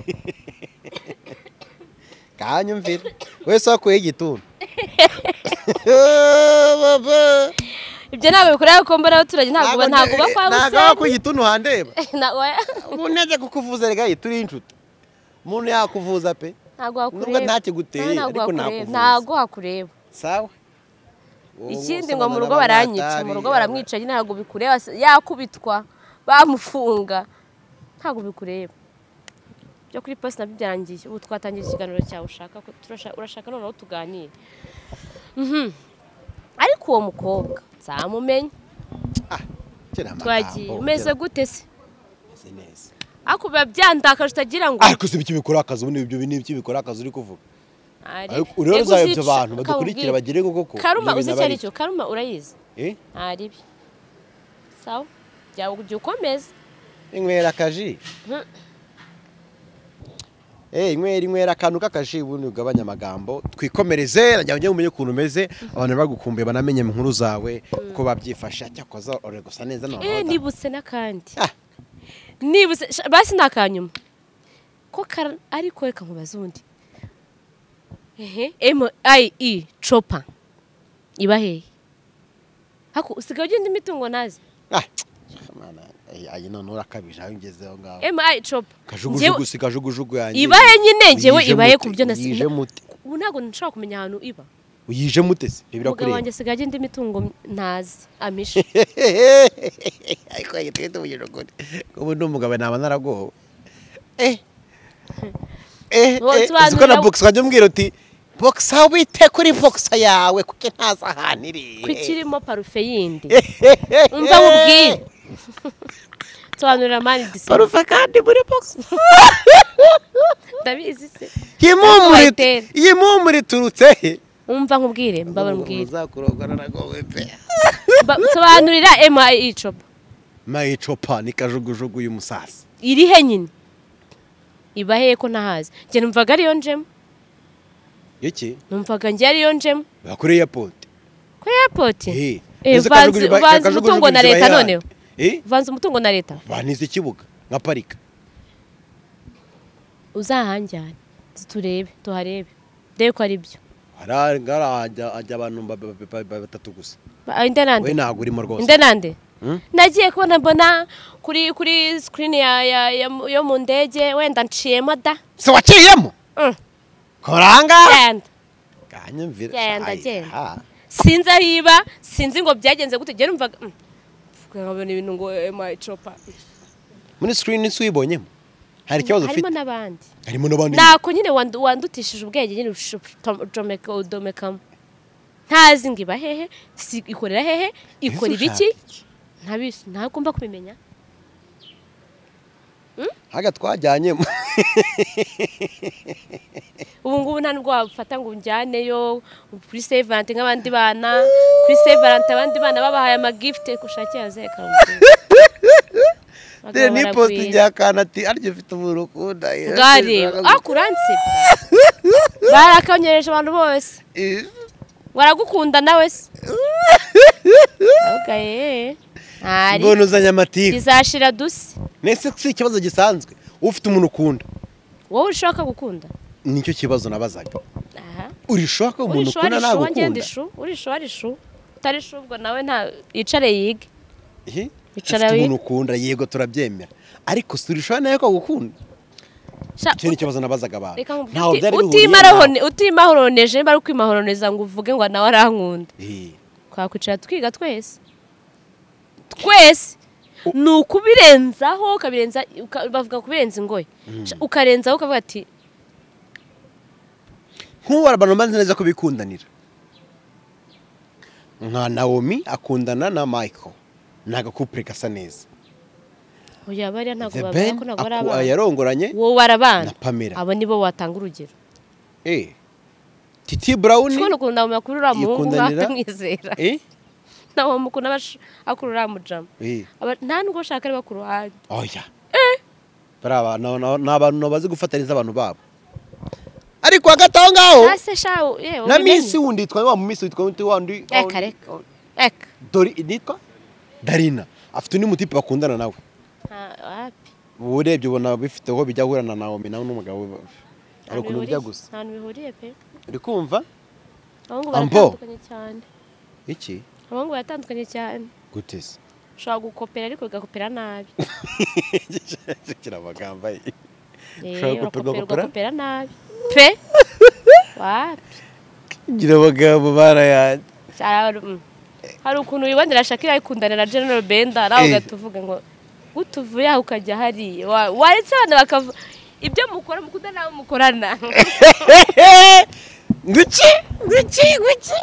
Speaker 3: kanyumvira wese akuye igituntu
Speaker 1: ibyo ntabwo bikureba ko mbona abaturage ntago ntago bakwa usere
Speaker 3: ntago ku igituntu handeba
Speaker 1: na
Speaker 3: uneze kukuvuza rega turi inshuti umuntu yakuvuza pe
Speaker 1: ntago hakureba
Speaker 3: nubwo ntakiguteye ariko nakuvuza
Speaker 1: ntago hakureba
Speaker 3: sawa
Speaker 1: ikindi ngo mu rugo baranyica mu rugo baramwica nyine ntago bikureba yakubitwa bamufunga ntago bikureba byo kuri post nabyo byarangiye ubu twatangira ikiganiro cyawe ushaka ko urashaka noneho tuganire mhm ariko uwo mukobwa zamumenye
Speaker 3: ah
Speaker 1: twagiye umeze gute se
Speaker 3: meze neza
Speaker 1: ako biba byandakaje utagira ngo
Speaker 3: ariko se biki bikora akazi ubundi ibyo bintu biki bikora akazi uri kuvuga ariko rero uzayobya abantu badukurikira bagire koko
Speaker 1: karuma uzi cyari cyo karuma urayizi
Speaker 3: eh
Speaker 1: aribi sawa byawo ukomeza
Speaker 3: inywera kaji eh inywera inywera kantu kakaji ubundi ugabanya amagambo twikomereze najya njye umenye ukuntu umeze abantu bagukumbuye banamenye inkuru zawe uko babyifasha cyakoza ore gusa neza no
Speaker 1: eh nibutse nakandi nibutse basi nakanyuma ko ariko reka nkubaza undi ehe M I E Chopper iba hehe hako usigaye ugenda imitungo nazi
Speaker 3: ah mana ayi none urakabije aho ngezeho ngaho
Speaker 1: M I Chopper
Speaker 3: kajugujugu sikajugujugu yanjye
Speaker 1: iba he nyine ngewe iba he kubyo nasi
Speaker 3: yije mute
Speaker 1: ubu ntago nshaka kumenya ahantu iba
Speaker 3: uyije mute se bibira kuri
Speaker 1: umugabo wanjye sigaye agenda imitungo ntazi amisha
Speaker 3: ariko yitete ubujiro gute ko ndi umugabo naba naragowe eh eh uko na box kajya mbwira uti box wite kuri box yawe kuko ntaza ahaniri
Speaker 1: kwikirimo parufe yindi umva mubwire twanura mani disi
Speaker 3: parufe kandi muri box
Speaker 1: ndabizi se
Speaker 3: yimumuri yimumuri turutse he
Speaker 1: umva nkubwire mbaba mbwire
Speaker 3: uzakurogana nagowe pe
Speaker 1: twanurira M I E Chopper
Speaker 3: M I E Chopper ni kajugujugu y'umusasi
Speaker 1: iri he nyine iba he ko nahazi nge numvaga ari yo njemo
Speaker 3: iki
Speaker 1: numvaga nge ari yo njemo
Speaker 3: bakuri airport
Speaker 1: ko airport
Speaker 3: eh
Speaker 1: vanze vanze umutungo na leta noneho
Speaker 3: eh
Speaker 1: vanze umutungo na leta
Speaker 3: banize ikibuga nka parika
Speaker 1: uzahanjyane turebe tuharebe deko ari byo
Speaker 3: harangara ajya abantu batatu gusa
Speaker 1: inde nande
Speaker 3: we ntago urimo rwose
Speaker 1: inde nande nagiye kubona mbona kuri kuri screen ya yo mu ndege wenda nciyemo da
Speaker 3: se waciyemo koranga
Speaker 1: genda
Speaker 3: kanyumvira
Speaker 1: genda genda sinzi ahiba sinzi ngo byagenze gute gera umvaga nkabona ibintu ngo M I E Chopper
Speaker 3: muri screen swibonyemo hari ikibazo ufite
Speaker 1: harimo nabandi
Speaker 3: harimo nabandi
Speaker 1: nako nyine wandutishije ubwenge nyine udomeka udomekamo ntazi ngiba hehe ikorera hehe ikora ibiki ntabisi ntagomba kubimenya
Speaker 2: haga twajyanyemo
Speaker 1: ubu ngubu nta nubwo wafata ngo unjyaneyo kuri Saint Valentin nk'abandi bana kuri Saint Valentin abandi bana babahaye amagift kushakiye azeka
Speaker 2: dore ni post njya kana ati aryo ufite umuntu ukunda
Speaker 1: gari akuranse barakanyereje abantu bose waragukunda nawe se okay ari
Speaker 2: mbona uzanya amatiku
Speaker 1: izashira dusi
Speaker 2: nese si ikibazo gisanzwe ufite umuntu ukunda
Speaker 1: wowe ushaka gukunda
Speaker 2: nicyo kibazo nabazaga
Speaker 1: aha
Speaker 2: urishaka umuntu ukunda nagukunda
Speaker 1: urisho arisho tarisho ubwo nawe nta yicare yige
Speaker 2: eh
Speaker 1: Icara
Speaker 2: ufite umuntu ukunda yego turabyemera ariko surisho nayo ko gukunda cyo ni kibazo nabazaga abantu
Speaker 1: ntaho byari utimahorone utimahoroneje bari kwimahoronereza ngo uvuge ngo nawe arankunda
Speaker 2: eh
Speaker 1: twakwicara twiga twese twese nukubirenzaho kabirenza bavuga kubirenza ingoye ukarenzaho ukavuga ati
Speaker 2: nk'uwara abantu manze neza ko bikundanira nka Naomi akundana na Michael naga couple gasa neza
Speaker 1: oya bari ntago
Speaker 2: The
Speaker 1: bavuga
Speaker 2: Ben
Speaker 1: ko nago
Speaker 2: aku-
Speaker 1: barabana
Speaker 2: yarongoranye
Speaker 1: wowe barabana
Speaker 2: na Pamela
Speaker 1: abo nibo watanga urugero
Speaker 2: eh Titi Brown
Speaker 1: Shikona ukunda mu makuru ramuhungu
Speaker 2: yikundanira-
Speaker 1: nkamwizera
Speaker 2: eh
Speaker 1: nawo mukuna akuru ramujama
Speaker 2: eh
Speaker 1: aba nta nubwo shaka ari bakuru handi
Speaker 2: oya eh baraba n'abantu bazi gufataniza abantu babo ariko hagataho ngaho
Speaker 1: ase shawo yewe
Speaker 2: na Miss wundi twa wa Miss witwa undi wandi
Speaker 1: eka reka eka
Speaker 2: Dori nitwa Darina afite ni mutipe bakundana nawe
Speaker 1: ha wapi
Speaker 2: urebye ubona bifiteho bijya gurana na Naomi nawe n'umugabo ari ukuntu bijya gusa
Speaker 1: nta bihuriye pe
Speaker 2: uri kumva
Speaker 1: abahungu
Speaker 2: Ambo.
Speaker 1: baratandukanye cyane
Speaker 2: iki
Speaker 1: abahungu baratandukanye cyane
Speaker 2: gutese
Speaker 1: ushobora gukopera ariko ugakopera nabi
Speaker 2: kirabagamba
Speaker 1: eh
Speaker 2: Ushobora gukopera,
Speaker 1: urakopera
Speaker 2: ugakopera?
Speaker 1: ugakopera nabi pe wapi
Speaker 2: kirabagamba barayandi
Speaker 1: Cyara- mm. hari ukuntu wibonera Shakira yikundanira General Benda nawe
Speaker 2: Eh.
Speaker 1: ugatuvuga ngo gutuvuye aho ukajya hari waretse abana bakavuga ibyo mukora mukunda nawe mukorana
Speaker 2: nguki nguki nguki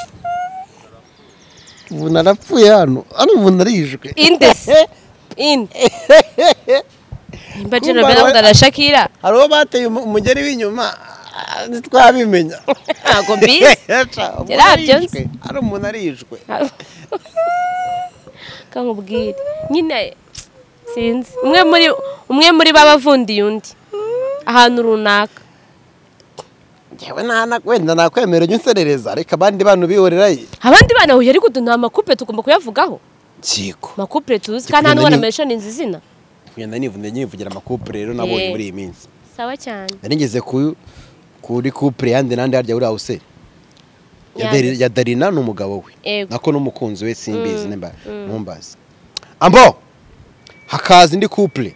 Speaker 2: ubu narapfuye hano hano ubu narijwe
Speaker 1: indese inde imba General Benda akundana Shakira
Speaker 2: hari uwo bateye umu- umugeri w'inyuma ah, ntitwabimenya
Speaker 1: ntabwo mbizi Yarabyo nzi.
Speaker 2: hari umuntu arijwe
Speaker 1: kankubwire nyine sinzi umwe muri umwe muri babavundiye undi ahantu runaka
Speaker 2: yewe nana wenda nakwemera ujye unserereza reka abandi bantu bihorerayo
Speaker 1: abandi bana huye ariko nta makupe tugomba kuyavugaho
Speaker 2: kiko
Speaker 1: makupe tuzi kandi hano wana mention izina
Speaker 2: kugenda nivunde nyivugira amakupure rero nabonye
Speaker 1: Eh.
Speaker 2: muri iyi minsi
Speaker 1: sawa cyane
Speaker 2: nari ngeze ku kuri couple yandi nandi harya uri hause ya
Speaker 1: Yandi.
Speaker 2: Dari- ya Darina n'umugabo we
Speaker 1: Ego.
Speaker 2: nako n'umukunzi we simbizi nemba ntumbazi ambo hakaza indi couple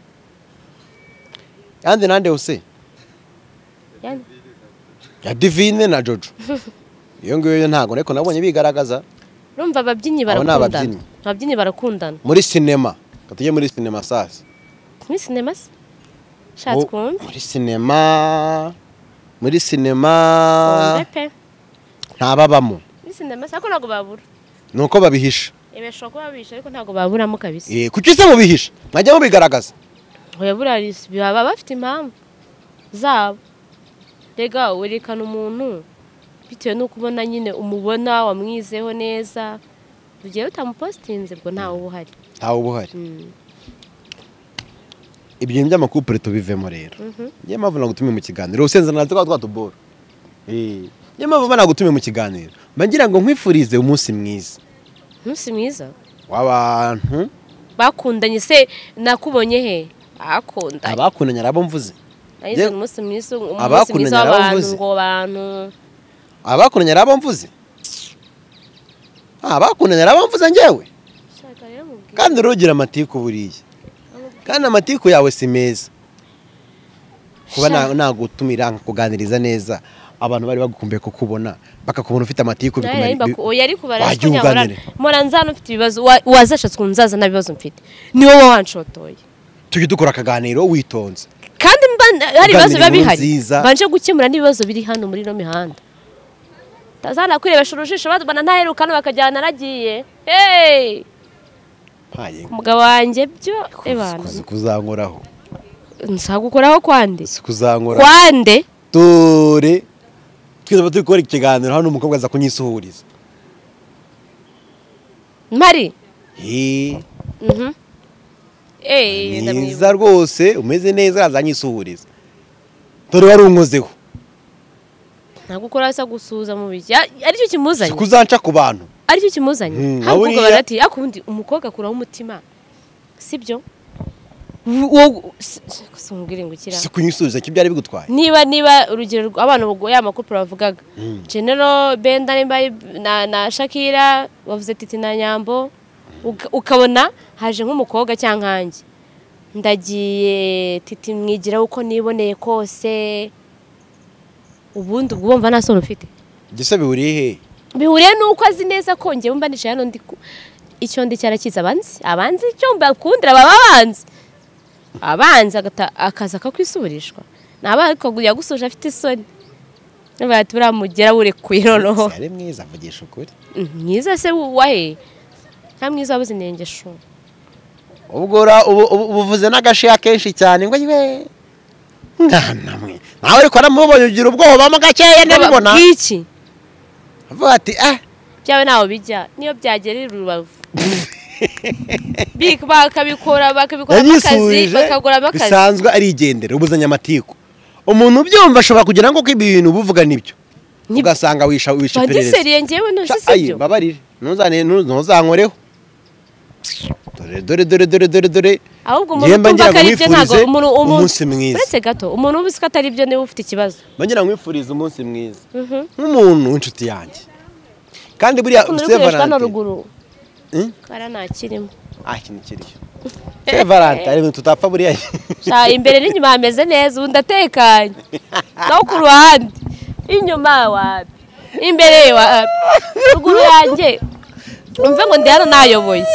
Speaker 2: yandi nande hause
Speaker 1: Yani,
Speaker 2: ya Divine na Jojo iyo ngiyo ntago ariko nabonye bigaragaza
Speaker 1: urumva ababyinnyi
Speaker 2: Abo ni
Speaker 1: barakundana
Speaker 2: ababyinnyi.
Speaker 1: ababyinnyi barakundana
Speaker 2: muri cinema katujye muri cinema sasa
Speaker 1: muri sinema se shatse
Speaker 2: Oh,
Speaker 1: kumva
Speaker 2: muri cinema muri cinema
Speaker 1: kumva pe
Speaker 2: ntababamo
Speaker 1: muri sinema se ariko ntabwo babura
Speaker 2: nuko babihisha
Speaker 1: ibeshobora kuba babisha ariko ntabwo baburamo kabisa
Speaker 2: eh kuki se mubihisha mwajya mubigaragaza
Speaker 1: oya buriya baba bafite impamvu zabo rega werekana umuntu bitewe n'uko ubona nyine umubona wamwizeho neza ugiye utamupositinze bwo ntawe uba uhari
Speaker 2: ntawe ubuhari
Speaker 1: Mm.
Speaker 2: ibyo bintu by'amakupure tubivemo rero niyo mpamvu nagutumiye mu kiganiro usenze natwe kwa twatubora eh niyo mpamvu mba nagutumiye mu kiganiro mba ngira ngo nkwifurize umunsi mwiza
Speaker 1: umunsi mwiza
Speaker 2: w'abantu
Speaker 1: bakundanye se nakubonye he akundanye
Speaker 2: abakundanye arabo mvuze
Speaker 1: nayize
Speaker 2: Ye-
Speaker 1: umunsi mwiza umunsi
Speaker 2: abakundanye
Speaker 1: mwiza w'abantu
Speaker 2: arabavuze.
Speaker 1: ngo abantu
Speaker 2: abakundanye arabo mvuze ah abakundanye arabo mvuze njyewe
Speaker 1: shaka rero mubwire
Speaker 2: kandi urugira amatiku buriya kandi amatiku yawe si meza kuba
Speaker 1: Sha.
Speaker 2: nagutumira kuganiriza neza abantu bari bagukumbuye kukubona bakakubona ufite amatiku
Speaker 1: oya ariko
Speaker 2: Wajya
Speaker 1: barashya nyahorana
Speaker 2: uganire.
Speaker 1: mora nzana ufite ibibazo wa- wazashatse kunzaza nta bibazo mfite ni wowe wanshotoye
Speaker 2: tujye dukora akaganiro witonze
Speaker 1: kandi mba hari ibibazo biba
Speaker 2: inkuru
Speaker 1: bihari
Speaker 2: nziza.
Speaker 1: mbanje gukemura n'ibibazo biri hano muri ino mihanda tazana kwirebesha urujijo babana ntaherukana bakajyana aragiye hey
Speaker 2: haye
Speaker 1: umugabo wanjye byo ebana
Speaker 2: kuzi kuzankoraho
Speaker 1: nsagukoraho kwande
Speaker 2: si kuzankoraho
Speaker 1: kwande
Speaker 2: dore twizaba turi gukora ikiganiro hano umukobwa aza kunyisuhuriza
Speaker 1: mpari
Speaker 2: eh
Speaker 1: mhm eh
Speaker 2: mwiza
Speaker 1: ndamwiza
Speaker 2: rwose umeze neza azanyisuhuriza dore wari unkozeho
Speaker 1: ntagukora asa gusuza mu biki aricyo kimuzanye
Speaker 2: si kuzanca ku bantu
Speaker 1: aricyo kimuzanye
Speaker 2: Hmm,
Speaker 1: ahubwo
Speaker 2: buriya-
Speaker 1: barati akundi umukobwa akuraho umutima sibyo wo kusungire ngukira
Speaker 2: si kunyisuhuriza cyo byari bigutwaye
Speaker 1: niba niba urugero abana ubwo ya makupura bavugaga General Benda nimba na, na Shakira bavuze Titi na Nyambo uka- ukabona haje nk'umukobwa cyangwa nkanjye ndagiye Titi mwigira uko niboneye kose ubundi ubwo bumva nta soni ufite
Speaker 2: gise bihuriye he
Speaker 1: bihuriye nuko azi neza ko ngewe mba nicaye hano ndi ku- icyo ndi cyarakiza abanzi abanzi icyo mbakundira baba abanzi abanzi agata akaza kakwisurishwa naba ariko yagusuje afite isoni nabati buramugera burekuye noneho
Speaker 2: ari mwiza avugisha ukuri
Speaker 1: mwiza se wahe nta mwiza wabuze inengesho
Speaker 2: ubwo ura- ubu- ubu- ubuvuze n'agashiya kenshi cyane ngo yiwe mwana mwe nawe ariko namubonye ugira ubwoba mo gakeya ndabibona
Speaker 1: bw'iki
Speaker 2: avuga ati ah
Speaker 1: byawe ntaho bijya niyo byagera i Rubavu Bik- bakabikora bakabikoramo akazi
Speaker 2: yanyisuje
Speaker 1: bakaguramo akazi
Speaker 2: bisanzwe arigendera ubuzanya amatiku umuntu ubyumva ashobora kugira ngo ko ibintu buvuga nibyo
Speaker 1: Ni-
Speaker 2: ugasanga wisha wisha perereza
Speaker 1: bagiseriye ngewe ntuzi
Speaker 2: ayi
Speaker 1: sibyo
Speaker 2: babarire ntuzane ntuzankoreho dore dore dore dore dore dore
Speaker 1: ahubwo
Speaker 2: Njye
Speaker 1: umuntu
Speaker 2: mba
Speaker 1: utumva
Speaker 2: ngira
Speaker 1: ko
Speaker 2: ngo
Speaker 1: ari byo ntabwo
Speaker 2: mwifurize
Speaker 1: umuntu umuntu
Speaker 2: umunsi mwiza.
Speaker 1: uretse gato umuntu uzi ko atari byo niwe ufite ikibazo
Speaker 2: bagira nkwifuriza umunsi mwiza nk'umuntu w'inshuti yanjye kandi buriya
Speaker 1: ukuntu uri kureshwa no
Speaker 2: Valentine
Speaker 1: ruguru
Speaker 2: Hmm?
Speaker 1: kara ntakirimo
Speaker 2: ah ikintu kiriyo se Valentine ari ibintu tutapfa buriya
Speaker 1: sha imbere n'inyuma hameze neza ubu ndatekanye no ku ruhande inyuma wapi imbere wapi ruguru yanjye umve ngo ndi hano nayoboye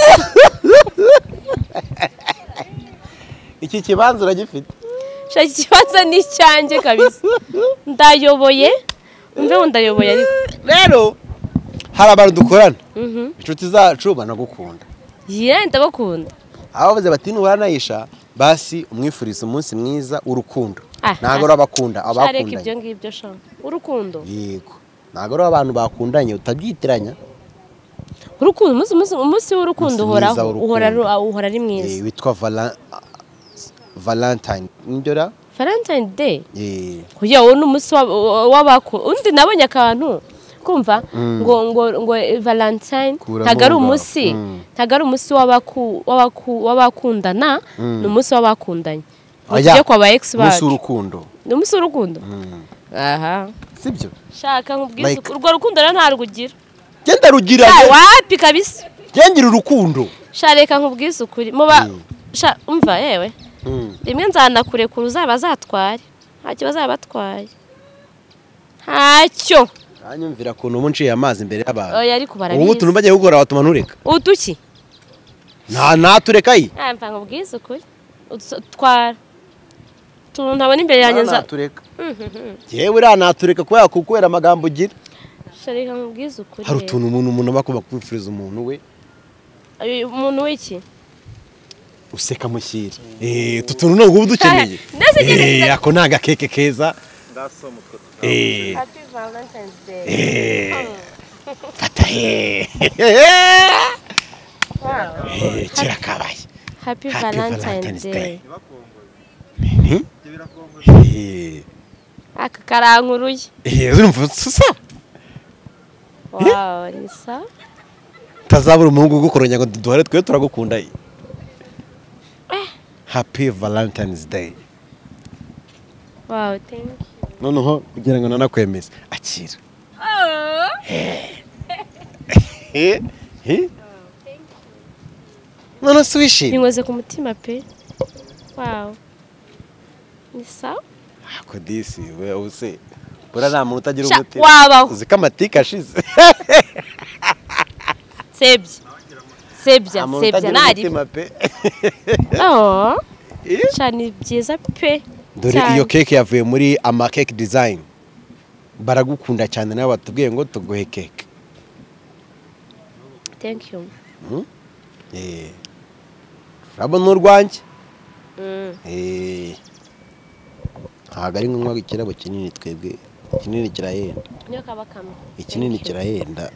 Speaker 2: iki kibanza uragifite
Speaker 1: sha iki kibazo ni icyanjye kabisa ndayoboye umve ngo ndayoboye ariko
Speaker 2: rero hari abantu dukorana
Speaker 1: mhm
Speaker 2: inshuti zacu banagukunda
Speaker 1: yee ndabakunda
Speaker 2: aho bavuze bati nuhura nayisha basi umwifuriza umunsi mwiza w'urukundo
Speaker 1: Ah,
Speaker 2: ntabwo
Speaker 1: ah.
Speaker 2: ari abakunda
Speaker 1: shareka ibyo
Speaker 2: abakundanye
Speaker 1: ngibyo sha urukundo
Speaker 2: yego ntabwo ari abantu bakundanye utabyitiranya
Speaker 1: urukundo umunsi umunsi umunsi w'urukundo
Speaker 2: Umunsi mwiza
Speaker 1: uhoraho
Speaker 2: w'urukundo.
Speaker 1: uhora ru- uhora ari
Speaker 2: Eh,
Speaker 1: mwiza
Speaker 2: witwa Vala- Valentine nibyo ra
Speaker 1: Valentine Day
Speaker 2: Eh,
Speaker 1: kugira ngo ni umunsi w'abaku undi nabonye akantu kumva ngo ngo ngo Valentine
Speaker 2: Kuramo
Speaker 1: ntago ari
Speaker 2: ngaho.
Speaker 1: umunsi
Speaker 2: Mm.
Speaker 1: ntago ari umunsi w'abaku w'abaku w'abakundana ni umunsi w'abakundanye
Speaker 2: Oya,
Speaker 1: tujye kwa ba ex
Speaker 2: umunsi
Speaker 1: bacu
Speaker 2: w'urukundo
Speaker 1: ni umunsi w'urukundo
Speaker 2: Mm.
Speaker 1: aha
Speaker 2: sibyo
Speaker 1: shaka nkubwize
Speaker 2: Like-
Speaker 1: uko- urwo rukundo rero ntarugira
Speaker 2: genda rugira
Speaker 1: sha wapi kabisa
Speaker 2: gengira urukundo
Speaker 1: sha reka nkubwize ukuri muba
Speaker 2: Mm.
Speaker 1: sha umva yewe
Speaker 2: Mm.
Speaker 1: rimwe nzanakurekura uzaba azatware ntacyo bazaba batwaye ntacyo
Speaker 2: anyumvira kuntu ubu nciye amazi imbere y'abantu
Speaker 1: oya ariko
Speaker 2: ubu
Speaker 1: barabizi
Speaker 2: tuntu bagiye gukora watuma ntureka
Speaker 1: uduki
Speaker 2: nta natureka yi
Speaker 1: mva nkubwize ukuri Uduso- twara utuntu ntabona imbere yanjye nza
Speaker 2: natureka yewe uriya natureka kubera kubera amagambo ugira
Speaker 1: sha reka nkubwize ukuri
Speaker 2: hari
Speaker 1: rero.
Speaker 2: utuntu umuntu umuntu aba agomba kwifuriza umuntu we
Speaker 1: Uyu umuntu w'iki
Speaker 2: useka mushyira eh utu tuntu ntabwo uba udukeneye
Speaker 1: Ndetse njye
Speaker 2: eh
Speaker 1: ndetse-
Speaker 2: ako ni agakeke keza eh
Speaker 1: Happy Valentine's Day
Speaker 2: eh fata he eh kirakabaye
Speaker 1: Happy
Speaker 2: Happy
Speaker 1: Valentine's
Speaker 2: Valentine's
Speaker 1: Day
Speaker 2: Day. eh
Speaker 1: aka karankuruye
Speaker 2: eh urumva susa
Speaker 1: wow ni sa
Speaker 2: tazabura umuhungu ugukoronya ngo duhore twe turagukunda ye Happy Valentine's Day
Speaker 1: wow thank you
Speaker 2: noneho kugira ngo nanakwemeze akira eh eh none se wishimye
Speaker 1: binkoze ku mutima pe wow ni sa
Speaker 2: ako disi we use bura nta muntu utagira
Speaker 1: Sha,
Speaker 2: umutima
Speaker 1: wabaho.
Speaker 2: uzi ko amatika ashize
Speaker 1: sebye sebya
Speaker 2: nta muntu
Speaker 1: sebya
Speaker 2: utagira
Speaker 1: nari
Speaker 2: umutima pe
Speaker 1: oh
Speaker 2: Eh?
Speaker 1: cyane byiza pe
Speaker 2: dore
Speaker 1: cyane.
Speaker 2: iyo keke yavuye muri ama cake design baragukunda cyane nawe batubwiye ngo tuguhe keke
Speaker 1: thank you
Speaker 2: eh urabona urwanjye
Speaker 1: Mm.
Speaker 2: Eh, ntabwo ari ngombwa ikirabo kinini twebwe kinini kirahenda
Speaker 1: Niyo kaba kamwe.
Speaker 2: ikinini kirahenda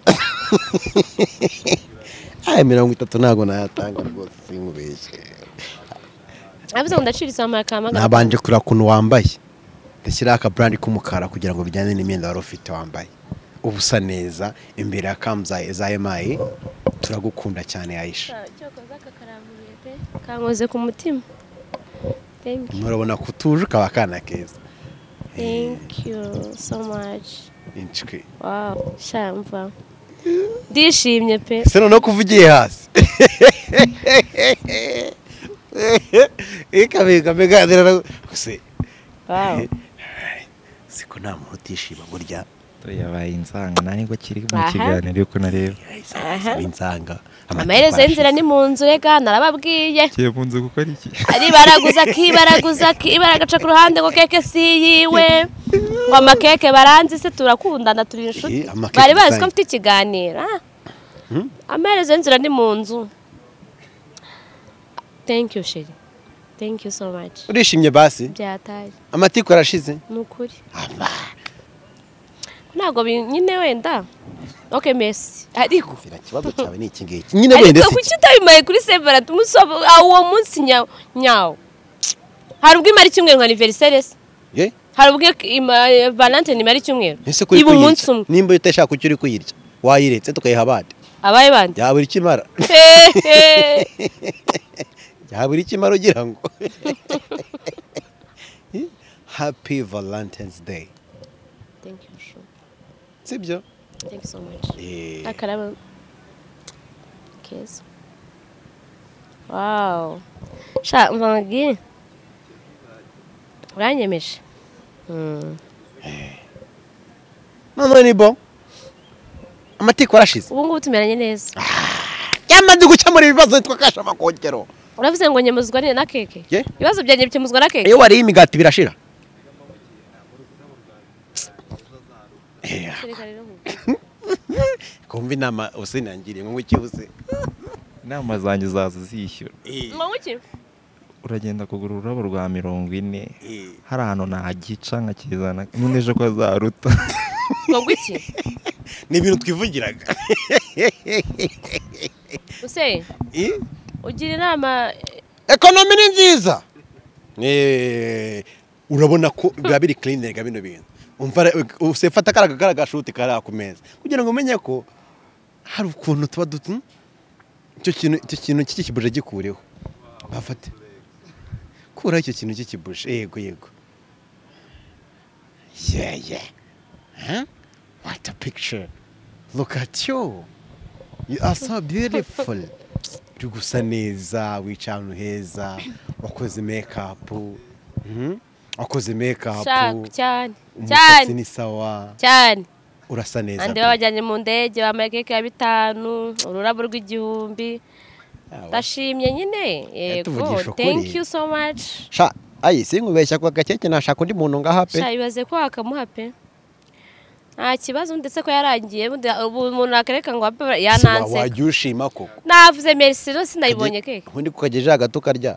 Speaker 2: aya mirongo itatu ntabwo nayatanga rwose sinkubeshye
Speaker 1: Avuze ngo ndacira isama kama.
Speaker 2: nabanje kureba ukuntu wambaye ndashyiraho akabrandi k'umukara kugira ngo bijyane n'imyenda wari ufite wambaye uba usa neza imbere ya kamza za emayi turagukunda cyane Aisha
Speaker 1: Cyokoza kakaramuye pe. Kankoze ku mutima. Thank you.
Speaker 2: murabona ko utuje ukaba akana keza
Speaker 1: Thank you so much.
Speaker 2: inshwi
Speaker 1: Wow, shamva. Ndishimye pe.
Speaker 2: se noneho kuvugiye hasi ikabega meganira gusa
Speaker 1: Wow.
Speaker 2: siko nta muntu utishima burya
Speaker 5: yabaye insanga nani ngo kiri mu
Speaker 1: Aha.
Speaker 5: kiganiro yuko nareba
Speaker 1: Aha.
Speaker 2: insanga
Speaker 1: Amaherezo y'inzira ni mu nzu rega narababwiye.
Speaker 5: kiye munze gukora iki
Speaker 1: Ari baraguza kibaraguza kibaragaca ku ruhande ngo keke si yiwe. Ngo amakeke baranzi se turakundana turi inshuti.
Speaker 2: Eh, amakeke
Speaker 1: Bari bazi ko
Speaker 2: zanyu.
Speaker 1: mfite ikiganiro. ah. Amaherezo y'inzira ni mu nzu. Thank you Sheri. Thank you so much.
Speaker 2: urishimye basi
Speaker 1: Byataye.
Speaker 2: amatiku arashize
Speaker 1: Nukuri. Ntabwo bi- nyine wenda. Okay, Messi. Ariko
Speaker 2: ira kibazo cyawe ni iki ngiki nyine wende
Speaker 1: ariko
Speaker 2: si
Speaker 1: kuki utabimaye kuri Severate umusobo uwo munsi nyawo nyawo. Hari ubwo imari cyumweru nka anniversaire se.
Speaker 2: ye
Speaker 1: Hari ubwo ima- Valentine imari cyumweru.
Speaker 2: ese kuri
Speaker 1: Iba umunsi
Speaker 2: kuyirya
Speaker 1: umwe.
Speaker 2: nimba utashaka kucyo uri kuyirya wayiretse tukayiha abandi
Speaker 1: Abaye bandi.
Speaker 2: yaba uri kimara
Speaker 1: Hehe.
Speaker 2: yaba uri kimara ugira ngo Happy Valentine's Day
Speaker 1: Thank you. Sure.
Speaker 2: sibyo
Speaker 1: Thank you so much.
Speaker 2: eh
Speaker 1: Akaraba. Keza. Wow. Sha mvangi. Uranyemeje. Mm.
Speaker 2: none ni bo amatiku arashize
Speaker 1: Ubu ngubu tumeranye neza.
Speaker 2: yamaze gukemura ibibazo twakasha amakongero
Speaker 1: Uravuze ngo nyemuzwa ni na keke?
Speaker 2: Ye?
Speaker 1: Ibibazo byanjye bikemuzwa na keke?
Speaker 2: iyo wariye imigati birashira
Speaker 1: Reka rero nkubwire.
Speaker 2: kumva inama usinangiriye ngo ikibuze
Speaker 5: inama zanjye zaza zishyura
Speaker 1: Ngo iki?
Speaker 5: uragenda kugura ururabo rwa mirongo ine hari ahantu nagica nkakizana nyine ejo ko azaruta
Speaker 1: Ngo iki?
Speaker 2: ni ibintu twivugiraga
Speaker 1: Use
Speaker 2: Eh?
Speaker 1: ugira inama
Speaker 2: ekonomi ni nziza Eh, urabona ko biba biri clean rega bino bintu umva usefata karaga karaga shuti kara ku meza kugira ngo umenye ko hari ukuntu tuba dutu icyo kintu icyo kintu cy'ikibuje gikureho bafate kura icyo kintu cy'ikibuje yego yego yeah yeah huh? What a picture look at you you are so beautiful uri gusa neza wicaye ahantu heza wakoze make up mhm wakoze make up
Speaker 1: shaka cyane
Speaker 2: umusatsi
Speaker 1: cyane
Speaker 2: ni sawa
Speaker 1: cyane.
Speaker 2: urasa neza
Speaker 1: Andi
Speaker 2: pe.
Speaker 1: babajyanye mu ndege bambaye keke ya bitanu, ururabo rw'igihumbi.
Speaker 2: Awa.
Speaker 1: Ndashimye nyine. Yego.
Speaker 2: Tuvugisha ukuri.
Speaker 1: Thank you so much.
Speaker 2: sha ayi sinkubeshya kwa gakeke nashaka undi muntu ngaha pe
Speaker 1: Sha ibaze ko wakamuha pe. Nta kibazo ndetse ko yarangiye ubu umuntu akareka ngo abe yananse.
Speaker 2: wajya ushima koko
Speaker 1: Navuze merci no sinayibonye keke.
Speaker 2: ubundi kukageje hagati ukarya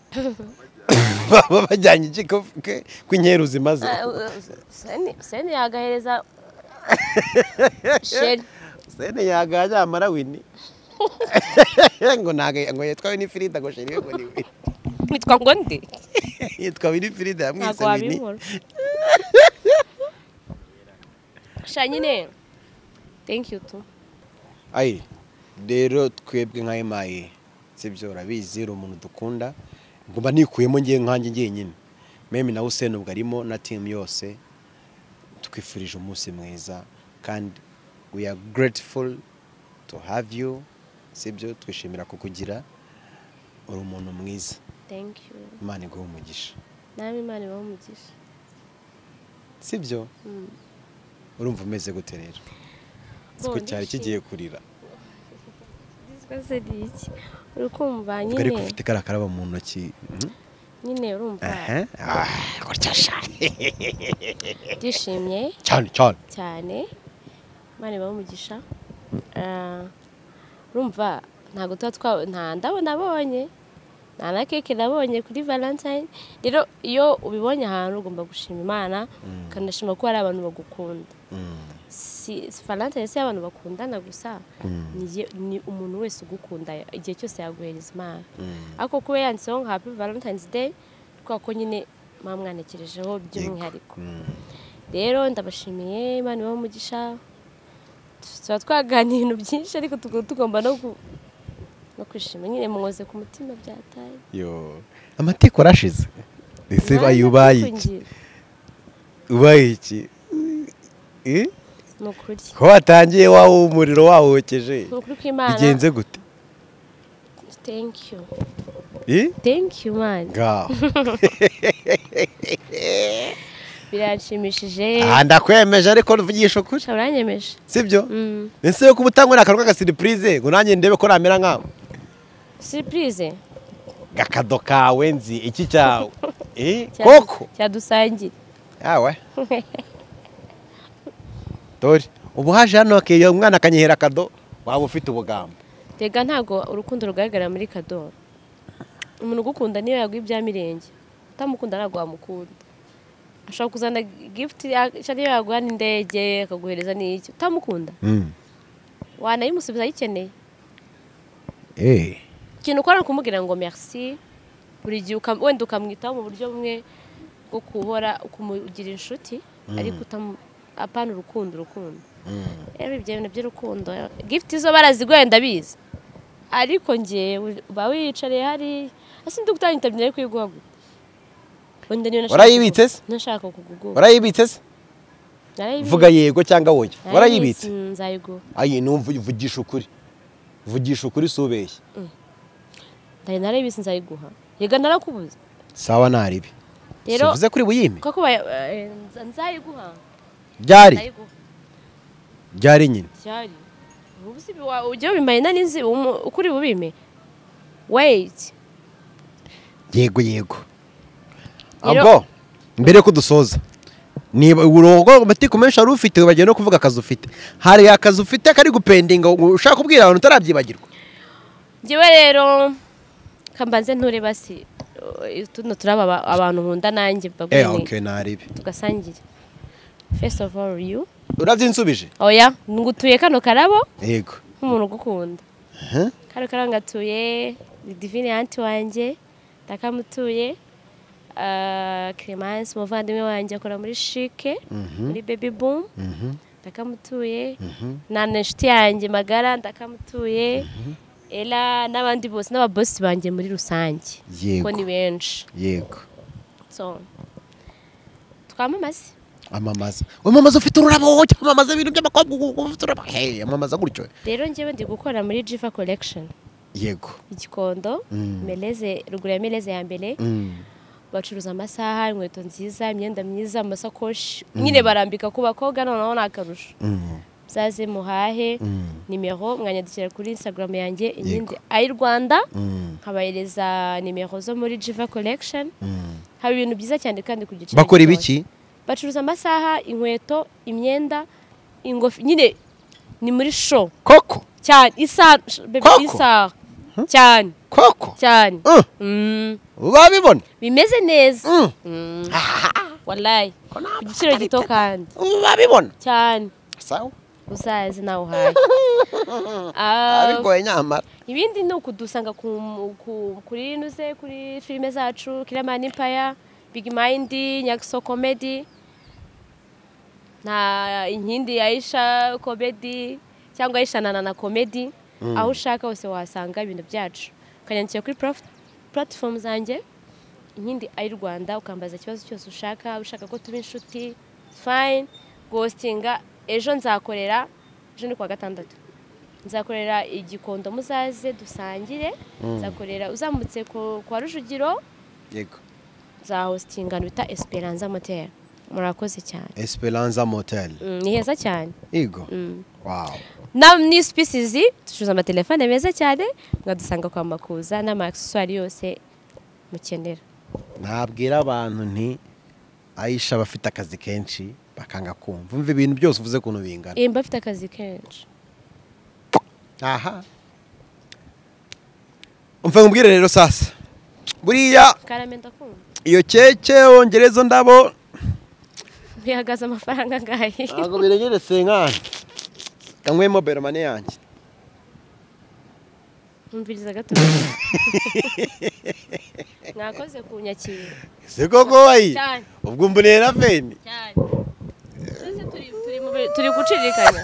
Speaker 2: baba bajyanye iki ko ke- ko inkeri zimaze
Speaker 1: Seni seni yagahereza Sheri.
Speaker 2: sene yagaje amara wini ngo naga ngo yitwa ni Frida ngo sheri ngo ni Winnie.
Speaker 1: Nitwa ngo ndi.
Speaker 2: yitwa Winnie Frida yamwise
Speaker 1: Ntabwo
Speaker 2: Winnie
Speaker 1: wabinkora. Sha nyine. Thank you too.
Speaker 2: ayi rero twebwe nka emaye sibyo urabizi uri umuntu dukunda ngomba nikuyemo ngiye nkanjye ngiye nyine meme na Hussein ubwo arimo na team yose twifurije umunsi mwiza kandi we are grateful to have you sibyo twishimira kukugira uri umuntu mwiza
Speaker 1: Thank you.
Speaker 2: Imana iguhe umugisha
Speaker 1: Nami Imana ibahe umugisha.
Speaker 2: sibyo urumva umeze gute rero siko
Speaker 1: Bo,
Speaker 2: cyari
Speaker 1: ndishimye.
Speaker 2: kigiye kurira
Speaker 1: Twese ni iki? Urukumva
Speaker 2: ubwo ariko
Speaker 1: nyine.
Speaker 2: ufite karakaraba mu ntoki mhm.
Speaker 1: Nyine urumva
Speaker 2: Aha, ah, gutya sha.
Speaker 1: ndishimye
Speaker 2: cyane cyane
Speaker 1: cyane. Imana ibahe umugisha. Ah, urumva ntabwo tuba twa nta ndabo nabonye nta na keke nabonye kuri valentine rero iyo ubibonye ahantu ugomba gushima imana ukanashima ko hari abantu bagukunda si valentine si abantu bakundana gusa ni umuntu wese ugukunda igihe cyose yaguhereza imana ariko kuba yanditseho nka happy valentine's day kubera ko nyine mwamwanekerejeho by'umwihariko rero ndabashimiye imana ibahe umugisha tuba twaganira ibintu byinshi ariko tugomba no no kwishima nyine mwoze ku mutima byataye
Speaker 2: yo amateko arashize ese bayubaye iki ubaye iki eh
Speaker 1: nukuri
Speaker 2: ko watangiye wawo umuriro wawokeje
Speaker 1: nukuri kw'Imana
Speaker 2: bigenze gute
Speaker 1: thank you
Speaker 2: eh
Speaker 1: thank you man
Speaker 2: ga
Speaker 1: biranshimishije
Speaker 2: ah ndakwemeje ariko uvugisha ukuri
Speaker 1: uranyemeje
Speaker 2: sibyo ese yo kubutangwa nakarwa ka surprise ngo nanjye ndebe ko namera nkawe
Speaker 1: surprise
Speaker 2: gakado kawe nzi iki cyawe eh koko
Speaker 1: cyadusangira
Speaker 2: yawe dore ubu haje hano akiyo umwana akanyihera kado waba ufite ubugamba
Speaker 1: tega ntago urukundo rugaragara muri kado umuntu ugukunda niyo yaguye ibya mirenge utamukunda ntago wamukunda ashaka kuzana gift cyane yaguha n'indege akaguhereza n'iki utamukunda wanayimusubiza yikeneye
Speaker 2: eh
Speaker 1: ikintu ukora kumubwira ngo merci buri gihe wenda ukamwitaho mu buryo bumwe bwo kuhora ukumugira inshuti ariko apana urukundo urukundo rero ibyo bintu by'urukundo gift zo baraziguye ndabizi ariko ngewe uba wiyicariye hari ase ndi gutanga interview ariko yiguha gute wenda niyo nashaka
Speaker 2: warayibitse se
Speaker 1: nashaka kugugura
Speaker 2: warayibitse se vuga yego cyangwa woye warayibitse
Speaker 1: nzayiguha
Speaker 2: ayi numva uvugisha ukuri vugisha ukuri subeshye
Speaker 1: ndari narayibitse nzayiguha yega narakubuza
Speaker 2: sawa naribi
Speaker 1: rero
Speaker 2: uvuze kuri buyime
Speaker 1: koko nzayiguha
Speaker 2: byari byari nyine
Speaker 1: byari ubu si ujye bimaye nani nzi ukuri bubime wait
Speaker 2: yego yego abo mbere ko dusoza niba urongo matiko menshi ari ufite bagiye no kuvuga akazi ufite hari akazi ufite kari gupendinga ushaka kubwira abantu utarabyibagirwa
Speaker 1: ngiwe rero kambanze nture basi tuno turaba abantu nkunda nanjye
Speaker 2: babone eh okay naribi
Speaker 1: tugasangira first of all you
Speaker 2: urazinsubije
Speaker 1: oya ngutuye kano karabo
Speaker 2: yego
Speaker 1: nk'umuntu ugukunda
Speaker 2: eh
Speaker 1: karo karangatuye divine anti wanje takamutuye Uh, Clemence muvandimwe wanjye akora muri Chic muri Baby Boom ndakamutuye na neshiti yanjye magara ndakamutuye ela n'abandi bose n'ababosi banjye muri rusange ko ni benshi
Speaker 2: yego
Speaker 1: so twamamaze
Speaker 2: amamaza umamaza ufite ururabo cyamamaza ibintu by'abakobwa ufite ururabo hey amamaza gutyo
Speaker 1: rero ngiye ndi gukora muri Jiva Collection
Speaker 2: yego
Speaker 1: igikondo meleze ruguru ya meleze ya mbere bacuruza amasaha inkweto nziza imyenda myiza amasakoshi nyine barambika ku bakobwa noneho nakarusho zaze muhahe nimero mwanyandikira kuri Instagram yanjye inyindi ayi Rwanda kabayereza nimero zo muri Jiva Collection haba ibintu byiza cyane kandi ku giciro
Speaker 2: bakora ibiki
Speaker 1: bacuruza amasaha inkweto imyenda ingofi nyine ni muri show
Speaker 2: koko
Speaker 1: cyane isa bebe isa cyane
Speaker 2: koko
Speaker 1: cyane
Speaker 2: babibona
Speaker 1: bimeze neza wallahi igiciro gito kandi
Speaker 2: babibona
Speaker 1: cyane
Speaker 2: sawa
Speaker 1: uzaze nawe uhaye
Speaker 2: abigoye nyamara
Speaker 1: ibindi ni ukudusanga kuri nuze kuri filime zacu Kiramani Empire Big Mind Nyakso Comedy na inkindi Aisha Comedy cyangwa Aisha na Comedy aho ushaka hose wasanga ibintu byacu ukanyandikira kuri platform zanjye inkindi ayi Rwanda ukambaza ikibazo cyose ushaka ushaka ko tuba inshuti fine ghostinga ejo nzakorera ejo ni kwa gatandatu nzakorera igikondo muzaze dusangire nzakorera uzamutse kwa Rujugiro
Speaker 2: yego
Speaker 1: za hostinga bita Esperanza Motel murakoze cyane
Speaker 2: Esperanza Motel
Speaker 1: ni heza cyane
Speaker 2: yego wow
Speaker 1: na ni species tucuza ama telefone meza cyane mwadusanga kwa Makuza na accessoire yose mukenera
Speaker 2: nabwira abantu nti Aisha bafite akazi kenshi bakanga kumva umva ibintu byose uvuze kuntu bingana
Speaker 1: imba bafite akazi kenshi
Speaker 2: aha umva ngumbwire rero sasa
Speaker 3: buriya
Speaker 1: karame ndakunda
Speaker 3: iyo keke wongerezo ndabo
Speaker 1: bihagaze amafaranga angahe
Speaker 3: ntabwo biregere senkana kanywe mobile money yanjye
Speaker 1: umviriza gato mwakoze kunyakira
Speaker 3: se koko wayi
Speaker 1: cyane
Speaker 3: ubwo mboneye na feni
Speaker 1: cyane twese turi turi mu bi- turi gucirikanya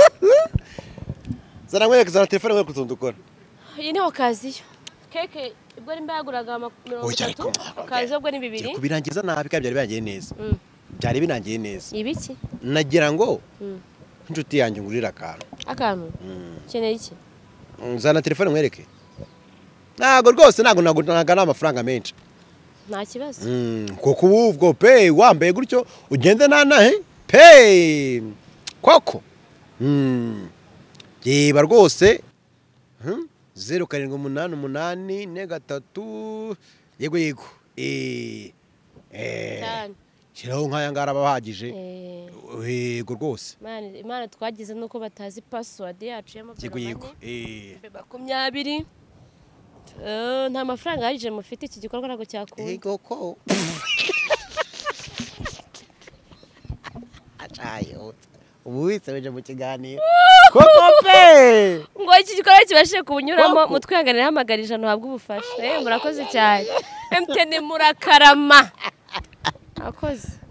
Speaker 3: zana nkwereke zana telefone nkwereke utuntu dukora
Speaker 1: iyi ni okaziyo keke ubwo nimba yaguraga ama- mirongo
Speaker 3: Oya,
Speaker 1: itatu
Speaker 3: ariko-
Speaker 1: okaziyo ubwo ni
Speaker 3: Ngiye
Speaker 1: bibiri
Speaker 3: kubirangiza nabi kandi byari birangiye neza
Speaker 1: Mm.
Speaker 3: byari birangiye neza
Speaker 1: ibiki
Speaker 3: nagira ngo
Speaker 1: Mm.
Speaker 3: inshuti yanjye ngurira akantu
Speaker 1: akantu ukeneye iki
Speaker 3: zana telefone nkwereke ntabwo rwose ntabwo ntabwo ntabwo ari amafaranga menshi
Speaker 1: nta kibazo
Speaker 3: Mm, kuko ubu ubwo pe wambaye gutyo ugende nanahe pe koko Mm. yeba rwose Hmm? zeru karindwi umunani umunani ne gatatu yego yego Eh, eh,
Speaker 1: cyane
Speaker 3: shyiraho nk'aya ngaya aba bahagije
Speaker 1: Eh,
Speaker 3: yego rwose
Speaker 1: Imana Imana twagize nuko batazi password yacu ya
Speaker 3: yego
Speaker 1: mobile
Speaker 3: yego
Speaker 1: money
Speaker 3: Eh,
Speaker 1: makumyabiri Eh, nta mafaranga ahagije mufite iki gikorwa ntabwo cyakunda
Speaker 3: yego ko acayo ubu wisebeje mu kiganiro koko pe
Speaker 1: ngo iki gikorwa kibashije kubunyuramo
Speaker 3: Koko.
Speaker 1: mutwihanganire hamagara ijana uhabwe ubufasha Eh, murakoze cyane M T N murakarama murakoze